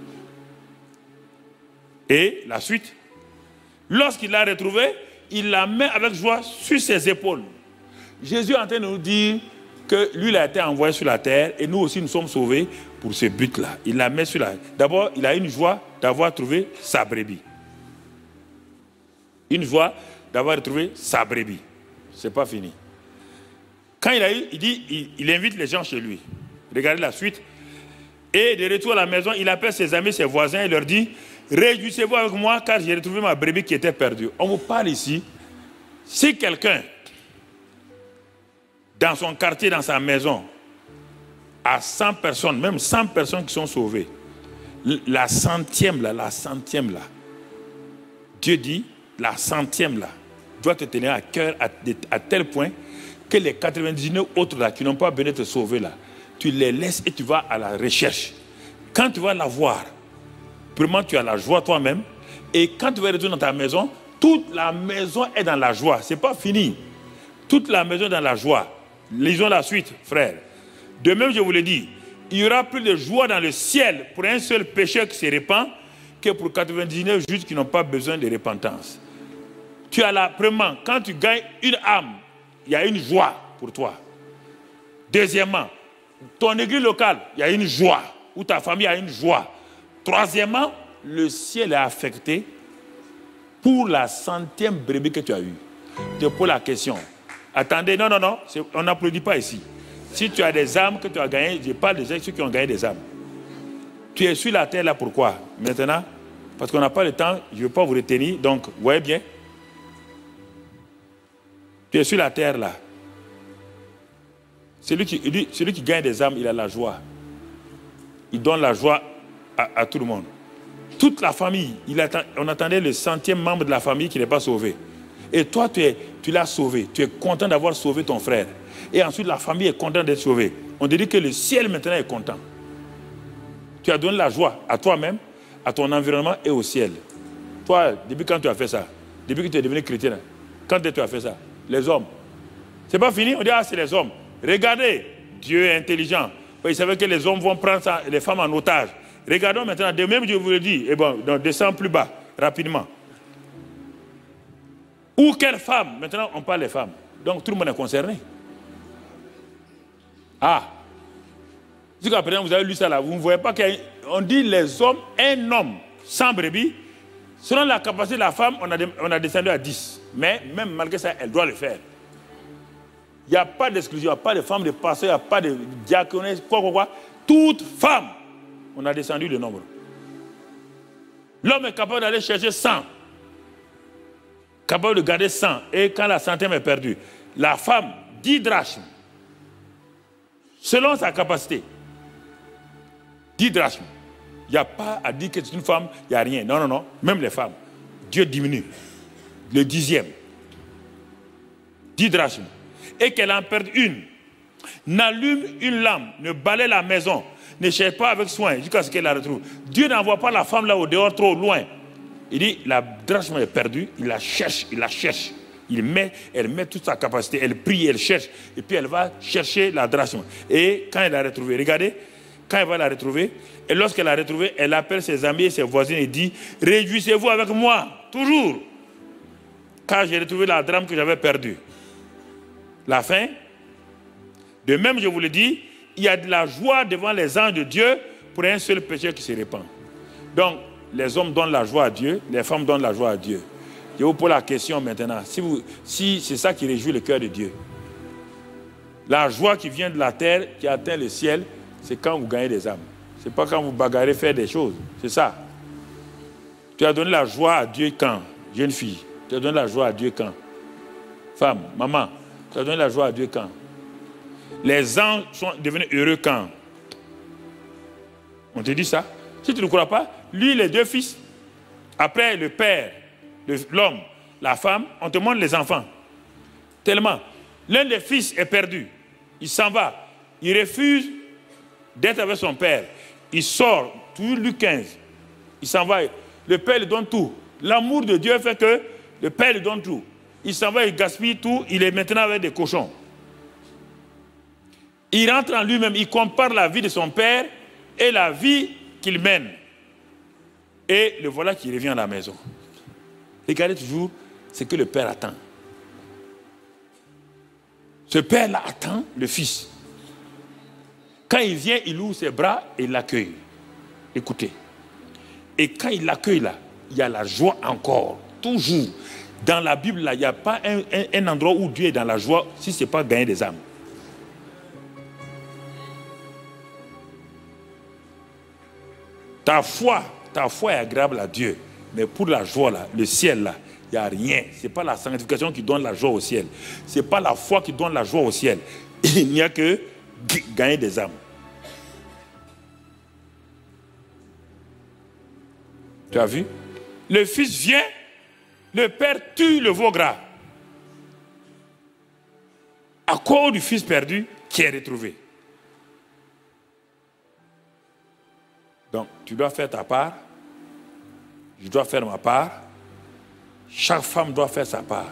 [SPEAKER 1] Et la suite, lorsqu'il l'a retrouvée, il la met avec joie sur ses épaules. Jésus est en train de nous dire que lui, il a été envoyé sur la terre et nous aussi, nous sommes sauvés pour ce but-là. Il la met sur la... D'abord, il a une joie d'avoir trouvé sa brebis. Une joie d'avoir retrouvé sa brebis. Ce n'est pas fini. Quand il a eu, il dit, il, il invite les gens chez lui. Regardez la suite. Et de retour à la maison, il appelle ses amis, ses voisins et leur dit, réjouissez-vous avec moi car j'ai retrouvé ma brebis qui était perdue. On vous parle ici. Si quelqu'un, dans son quartier, dans sa maison, a cent personnes, même cent personnes qui sont sauvées, la centième là, la centième là, Dieu dit, la centième là, doit te tenir à cœur à, à tel point que les quatre-vingt-dix-neuf autres là, qui n'ont pas besoin de te sauver là, tu les laisses et tu vas à la recherche. Quand tu vas la voir, premièrement, tu as la joie toi-même. Et quand tu vas retourner dans ta maison, toute la maison est dans la joie. Ce n'est pas fini. Toute la maison est dans la joie. Lisons la suite, frère. De même, je vous le dis, il y aura plus de joie dans le ciel pour un seul pécheur qui se répand que pour quatre-vingt-dix-neuf justes qui n'ont pas besoin de repentance. Tu as la, premièrement, quand tu gagnes une âme, il y a une joie pour toi. Deuxièmement, ton église locale, il y a une joie. Ou ta famille a une joie. Troisièmement, le ciel est affecté pour la centième brebis que tu as eue. Je te pose la question. Attendez, non, non, non, on n'applaudit pas ici. Si tu as des âmes que tu as gagnées, je parle de ceux qui ont gagné des âmes. Tu es sur la terre là, pourquoi? Maintenant, parce qu'on n'a pas le temps, je ne veux pas vous retenir, donc, vous voyez bien. Tu es sur la terre là. Celui qui, lui, celui qui gagne des âmes, il a la joie. Il donne la joie à, à tout le monde. Toute la famille, il attend, on attendait le centième membre de la famille qui n'est pas sauvé. Et toi, tu, es, tu l'as sauvé. Tu es content d'avoir sauvé ton frère. Et ensuite, la famille est contente d'être sauvée. On dit que le ciel maintenant est content. Tu as donné la joie à toi-même, à ton environnement et au ciel. Toi, depuis quand tu as fait ça? Depuis que tu es devenu chrétien, quand tu as fait ça? Les hommes. C'est pas fini, on dit, ah, c'est les hommes. Regardez, Dieu est intelligent. Il savait que les hommes vont prendre ça, les femmes en otage. Regardons maintenant, de même je vous le dis, et bon, donc descends plus bas, rapidement. Ou quelle femme? Maintenant, on parle des femmes. Donc tout le monde est concerné. Ah. Jusqu'à présent, vous avez lu ça là, vous ne voyez pas qu'on dit les hommes, un homme sans brebis, selon la capacité de la femme, on a, on a descendu à dix. Mais même malgré ça, elle doit le faire. Il n'y a pas d'exclusion, il n'y a pas de femme de pasteur, il n'y a pas de diaconesse, quoi, quoi, quoi. Toute femme, on a descendu le nombre. L'homme est capable d'aller chercher cent. Capable de garder cent. Et quand la centième est perdue, la femme, dix drachmes. Selon sa capacité. dix drachmes. Il n'y a pas à dire que c'est une femme, il n'y a rien. Non, non, non. Même les femmes. Dieu diminue. Le dixième. dix drachmes. Et qu'elle en perde une. N'allume une lampe, ne balaie la maison, ne cherche pas avec soin jusqu'à ce qu'elle la retrouve. Dieu n'envoie pas la femme là au dehors trop loin. Il dit, la drachme est perdue, il la cherche, il la cherche. Il met, elle met toute sa capacité, elle prie, elle cherche, et puis elle va chercher la drachme. Et quand elle l'a retrouvée, regardez, quand elle va la retrouver, et lorsqu'elle l'a retrouvée, elle appelle ses amis et ses voisins et dit, réjouissez-vous avec moi, toujours, car j'ai retrouvé la drachme que j'avais perdue. La fin, de même je vous le dis, il y a de la joie devant les anges de Dieu pour un seul péché qui se répand. Donc, les hommes donnent la joie à Dieu, les femmes donnent la joie à Dieu. Je vous pose la question maintenant, si, vous, si c'est ça qui réjouit le cœur de Dieu, la joie qui vient de la terre, qui atteint le ciel, c'est quand vous gagnez des âmes. Ce n'est pas quand vous bagarrez faire des choses, c'est ça. Tu as donné la joie à Dieu quand, jeune fille? Tu as donné la joie à Dieu quand? Femme, maman, tu as donné la joie à Dieu quand? Les anges sont devenus heureux quand? On te dit ça? Si tu ne crois pas, lui, les deux fils, après le père, l'homme, la femme, on te montre les enfants. Tellement. L'un des fils est perdu. Il s'en va. Il refuse d'être avec son père. Il sort, toujours Luc quinze. Il s'en va. Le père lui donne tout. L'amour de Dieu fait que le père lui donne tout. Il s'en va, il gaspille tout. Il est maintenant avec des cochons. Il rentre en lui-même. Il compare la vie de son père et la vie qu'il mène. Et le voilà qui revient à la maison. Regardez toujours ce que le père attend. Ce père-là attend le fils. Quand il vient, il ouvre ses bras et il l'accueille. Écoutez. Et quand il l'accueille là, il y a la joie encore. Toujours. Dans la Bible, là, il n'y a pas un, un, un endroit où Dieu est dans la joie si ce n'est pas gagner des âmes. Ta foi, ta foi est agréable à Dieu. Mais pour la joie, là, le ciel, là, il n'y a rien. Ce n'est pas la sanctification qui donne la joie au ciel. Ce n'est pas la foi qui donne la joie au ciel. Il n'y a que gagner des âmes. Tu as vu? Le fils vient, le père tue le veau gras. À cause du fils perdu qui est retrouvé. Donc, tu dois faire ta part. Je dois faire ma part. Chaque femme doit faire sa part.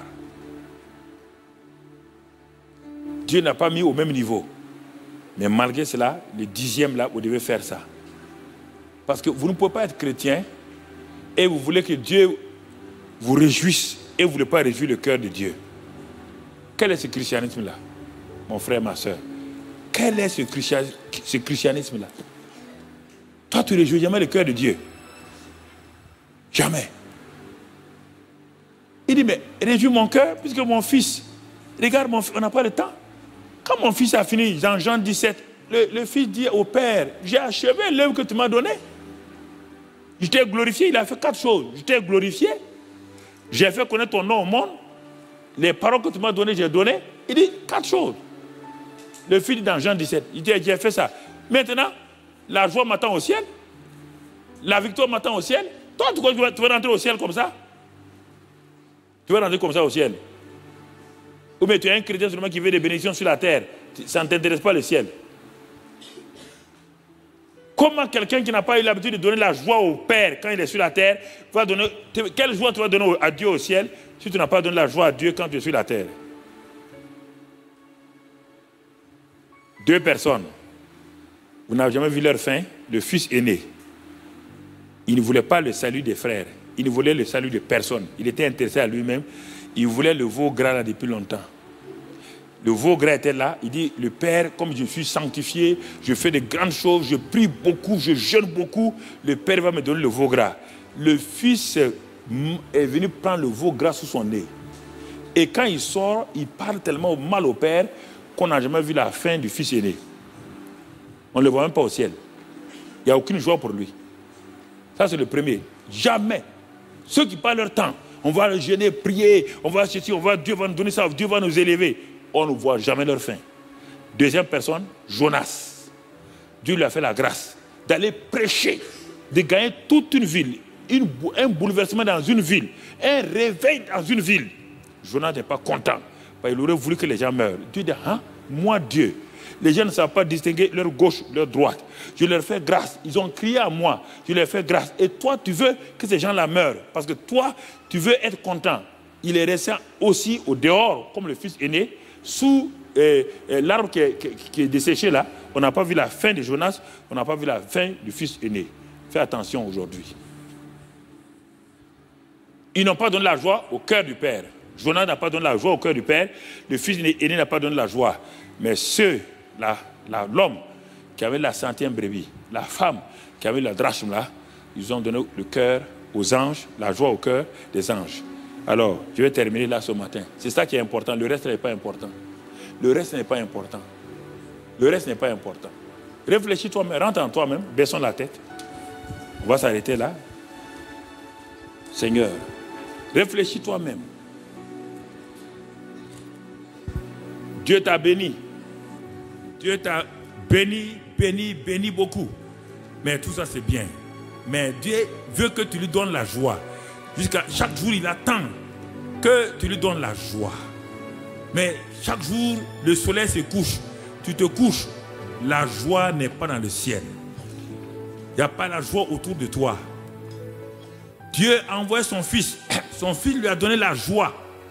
[SPEAKER 1] Dieu n'a pas mis au même niveau. Mais malgré cela, le dixième là, vous devez faire ça. Parce que vous ne pouvez pas être chrétien et vous voulez que Dieu vous réjouisse et vous ne voulez pas réjouir le cœur de Dieu. Quel est ce christianisme-là, mon frère, ma soeur? Quel est ce, christian, ce christianisme-là? Toi, tu ne réjouis jamais le cœur de Dieu. Jamais. Il dit, mais réjouis mon cœur, puisque mon fils, regarde, mon fils, on n'a pas le temps. Quand mon fils a fini, dans Jean dix-sept, le, le fils dit au père, j'ai achevé l'œuvre que tu m'as donnée. Je t'ai glorifié, il a fait quatre choses. Je t'ai glorifié, j'ai fait connaître ton nom au monde, les paroles que tu m'as données, j'ai donné. Il dit quatre choses. Le fils dit dans Jean dix-sept, il dit, j'ai fait ça. Maintenant, la joie m'attend au ciel, la victoire m'attend au ciel. Toi, tu vas, tu vas rentrer au ciel comme ça? Tu vas rentrer comme ça au ciel? Ou bien tu es un chrétien seulement qui veut des bénédictions sur la terre. Ça ne t'intéresse pas le ciel. Comment quelqu'un qui n'a pas eu l'habitude de donner la joie au Père quand il est sur la terre, va donner, quelle joie tu vas donner à Dieu au ciel si tu n'as pas donné la joie à Dieu quand tu es sur la terre? Deux personnes. Vous n'avez jamais vu leur fin. Le fils aîné. Il ne voulait pas le salut des frères. Il ne voulait le salut de personne. Il était intéressé à lui-même. Il voulait le veau gras là depuis longtemps. Le veau gras était là. Il dit, le Père, comme je suis sanctifié, je fais de grandes choses, je prie beaucoup, je jeûne beaucoup, le Père va me donner le veau gras. Le fils est venu prendre le veau gras sous son nez. Et quand il sort, il parle tellement mal au Père qu'on n'a jamais vu la fin du fils aîné. On ne le voit même pas au ciel. Il n'y a aucune joie pour lui. Ça, c'est le premier. Jamais. Ceux qui passent leur temps, on va le jeûner, prier, on va ceci, on va, Dieu va nous donner ça, Dieu va nous élever. On ne voit jamais leur fin. Deuxième personne, Jonas. Dieu lui a fait la grâce d'aller prêcher, de gagner toute une ville, une, un bouleversement dans une ville, un réveil dans une ville. Jonas n'est pas content. Il aurait voulu que les gens meurent. Dieu dit, hein, moi Dieu, les gens ne savent pas distinguer leur gauche, leur droite. Je leur fais grâce. Ils ont crié à moi. Je leur fais grâce. Et toi, tu veux que ces gens-là meurent. Parce que toi, tu veux être content. il est resté aussi au dehors, comme le fils aîné, sous euh, euh, l'arbre qui, qui, qui est desséché là. On n'a pas vu la fin de Jonas, on n'a pas vu la fin du fils aîné. Fais attention aujourd'hui. Ils n'ont pas donné la joie au cœur du Père. Jonas n'a pas donné la joie au cœur du Père. Le fils aîné n'a pas donné la joie. Mais ceux, la, la, l'homme qui avait la centième brebis, la femme qui avait la drachme là, ils ont donné le cœur aux anges, la joie au cœur des anges. Alors, je vais terminer là ce matin. C'est ça qui est important. Le reste n'est pas important. Le reste n'est pas important. Le reste n'est pas important. Réfléchis toi-même, rentre en toi-même, baissons la tête. On va s'arrêter là. Seigneur, réfléchis toi-même. Dieu t'a béni. Dieu t'a béni, béni, béni beaucoup. Mais tout ça c'est bien. Mais Dieu veut que tu lui donnes la joie. Jusqu'à chaque jour, il attend que tu lui donnes la joie. Mais chaque jour, le soleil se couche. Tu te couches. La joie n'est pas dans le ciel. Il n'y a pas la joie autour de toi. Dieu a envoyé son fils. Son fils lui a donné la joie.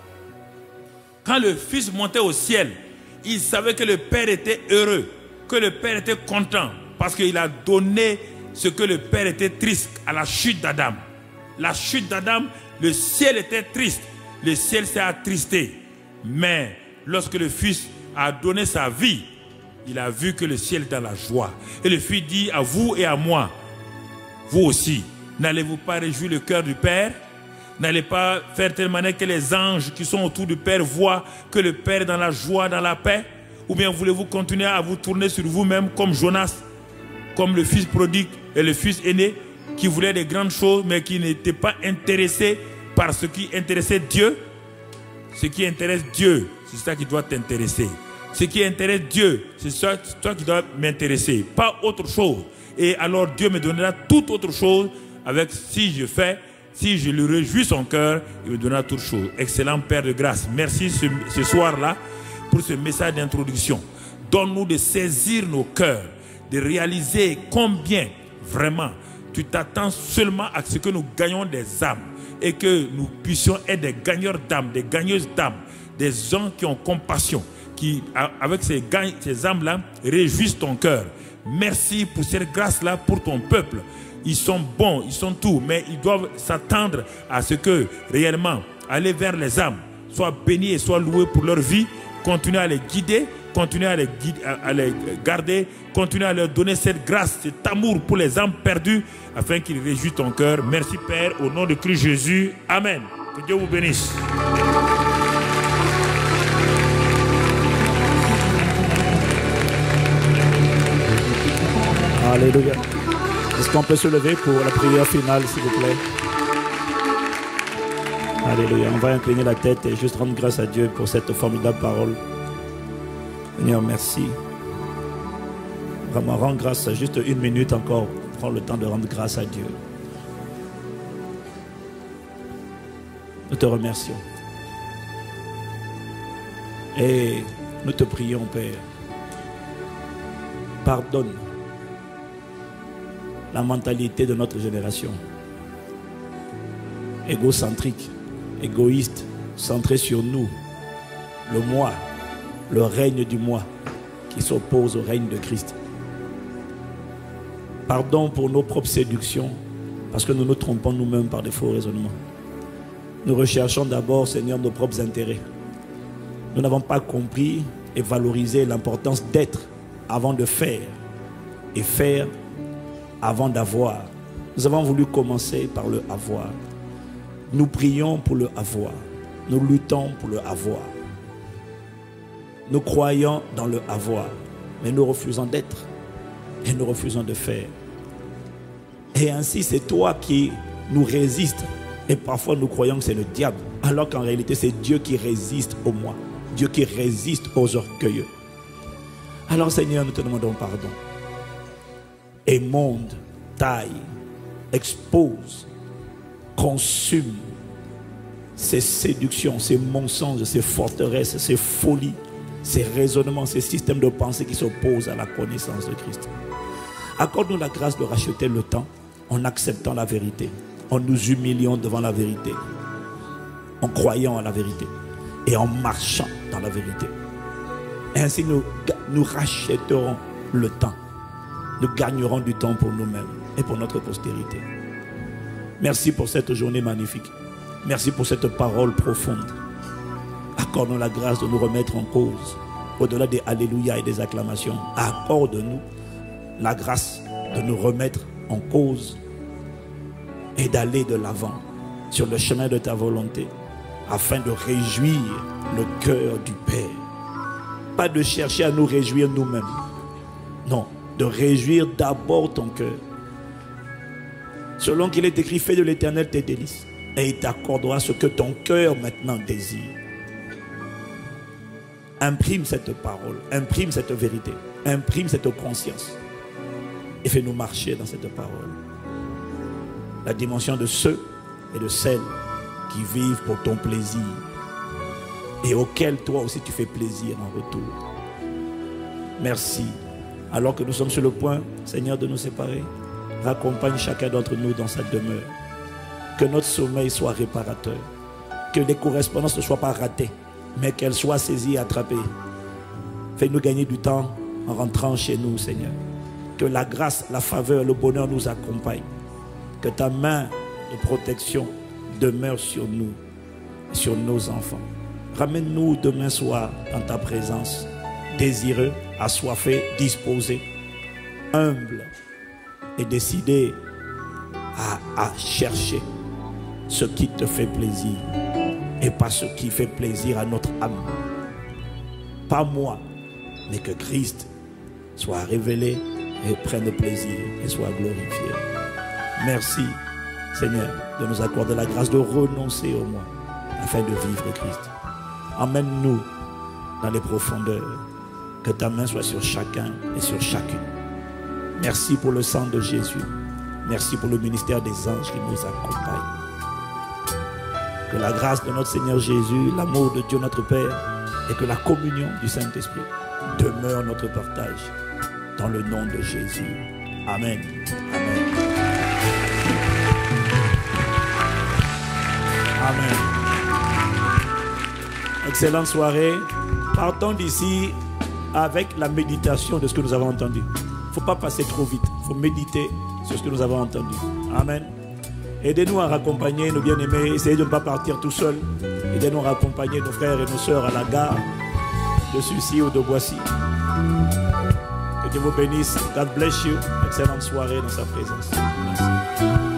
[SPEAKER 1] Quand le fils montait au ciel, il savait que le père était heureux, que le père était content, parce qu'il a donné ce que le père était triste à la chute d'Adam. La chute d'Adam, le ciel était triste. Le ciel s'est attristé. Mais lorsque le fils a donné sa vie, il a vu que le ciel est dans la joie. Et le fils dit à vous et à moi, vous aussi, n'allez-vous pas réjouir le cœur du Père? N'allez pas faire telle manière que les anges qui sont autour du Père voient que le Père est dans la joie, dans la paix? Ou bien voulez-vous continuer à vous tourner sur vous-même comme Jonas, comme le fils prodigue et le fils aîné qui voulait des grandes choses mais qui n'était pas intéressé par ce qui intéressait Dieu? Ce qui intéresse Dieu, c'est ça qui doit t'intéresser. Ce qui intéresse Dieu, c'est ça, toi qui dois m'intéresser, pas autre chose. Et alors Dieu me donnera toute autre chose avec si je fais, si je lui réjouis son cœur, il me donnera toute chose. Excellent Père de grâce, merci ce, ce soir-là pour ce message d'introduction. Donne-nous de saisir nos cœurs, de réaliser combien vraiment tu t'attends seulement à ce que nous gagnons des âmes et que nous puissions être des gagneurs d'âmes, des gagneuses d'âmes, des gens qui ont compassion, qui avec ces, ces âmes-là réjouissent ton cœur. Merci pour cette grâce-là pour ton peuple. Ils sont bons, ils sont tout, mais ils doivent s'attendre à ce que réellement aller vers les âmes, soient bénis et soient loués pour leur vie, continuer à les guider, continuer à les, guider, à les garder, continuer à leur donner cette grâce, cet amour pour les âmes perdues, afin qu'ils réjouissent ton cœur. Merci Père, au nom de Christ Jésus. Amen. Que Dieu vous bénisse.
[SPEAKER 2] Alléluia. Est-ce qu'on peut se lever pour la prière finale, s'il vous plaît? Alléluia. On va incliner la tête et juste rendre grâce à Dieu pour cette formidable parole. Seigneur, merci. Vraiment, rends grâce. Juste une minute encore. Prends le temps de rendre grâce à Dieu. Nous te remercions. Et nous te prions, Père. Pardonne la mentalité de notre génération. Égocentrique, égoïste, centré sur nous. Le moi, le règne du moi qui s'oppose au règne de Christ. Pardon pour nos propres séductions, parce que nous nous trompons nous-mêmes par des faux raisonnements. Nous recherchons d'abord, Seigneur, nos propres intérêts. Nous n'avons pas compris et valorisé l'importance d'être avant de faire, et faire avant d'avoir. Nous avons voulu commencer par le avoir. Nous prions pour le avoir. Nous luttons pour le avoir. Nous croyons dans le avoir, mais nous refusons d'être et nous refusons de faire. Et ainsi, c'est toi qui nous résistes. Et parfois, nous croyons que c'est le diable, alors qu'en réalité, c'est Dieu qui résiste au moi. Dieu qui résiste aux orgueilleux. Alors, Seigneur, nous te demandons pardon. Émonde, taille, expose, consume ces séductions, ces mensonges, ces forteresses, ces folies, ces raisonnements, ces systèmes de pensée qui s'opposent à la connaissance de Christ. Accorde-nous la grâce de racheter le temps en acceptant la vérité, en nous humiliant devant la vérité. en croyant à la vérité et en marchant dans la vérité. Et ainsi nous, nous rachèterons le temps. Nous gagnerons du temps pour nous-mêmes et pour notre postérité. Merci pour cette journée magnifique. Merci pour cette parole profonde. Accorde-nous la grâce de nous remettre en cause. Au-delà des alléluia et des acclamations, accorde-nous la grâce de nous remettre en cause et d'aller de l'avant sur le chemin de ta volonté afin de réjouir le cœur du Père. Pas de chercher à nous réjouir nous-mêmes. Non, de réjouir d'abord ton cœur. Selon qu'il est écrit, fais de l'Éternel tes délices et il t'accordera ce que ton cœur maintenant désire. Imprime cette parole, imprime cette vérité, imprime cette conscience et fais-nous marcher dans cette parole. La dimension de ceux et de celles qui vivent pour ton plaisir et auxquels toi aussi tu fais plaisir en retour. Merci. Alors que nous sommes sur le point, Seigneur, de nous séparer, raccompagne chacun d'entre nous dans sa demeure. Que notre sommeil soit réparateur. Que les correspondances ne soient pas ratées, mais qu'elles soient saisies et attrapées. Fais-nous gagner du temps en rentrant chez nous, Seigneur. Que la grâce, la faveur, le bonheur nous accompagnent. Que ta main de protection demeure sur nous et sur nos enfants. Ramène-nous demain soir dans ta présence, désireux, assoiffés, disposés, humbles et décidés à, à chercher ce qui te fait plaisir et pas ce qui fait plaisir à notre âme. Pas moi, mais que Christ soit révélé et prenne plaisir et soit glorifié. Merci, Seigneur, de nous accorder la grâce de renoncer au moi afin de vivre Christ. Emmène-nous dans les profondeurs. Que ta main soit sur chacun et sur chacune. Merci pour le sang de Jésus. Merci pour le ministère des anges qui nous accompagne. Que la grâce de notre Seigneur Jésus, l'amour de Dieu notre Père et que la communion du Saint-Esprit demeure notre partage dans le nom de Jésus. Amen. Amen. Amen. Excellente soirée. Partons d'ici avec la méditation de ce que nous avons entendu. Il ne faut pas passer trop vite. Il faut méditer sur ce que nous avons entendu. Amen. Aidez-nous à raccompagner nos bien-aimés. Essayez de ne pas partir tout seul. Aidez-nous à raccompagner nos frères et nos sœurs à la gare de Sucy ou de Boissy. Que Dieu vous bénisse. God bless you. Excellente soirée dans sa présence. Merci.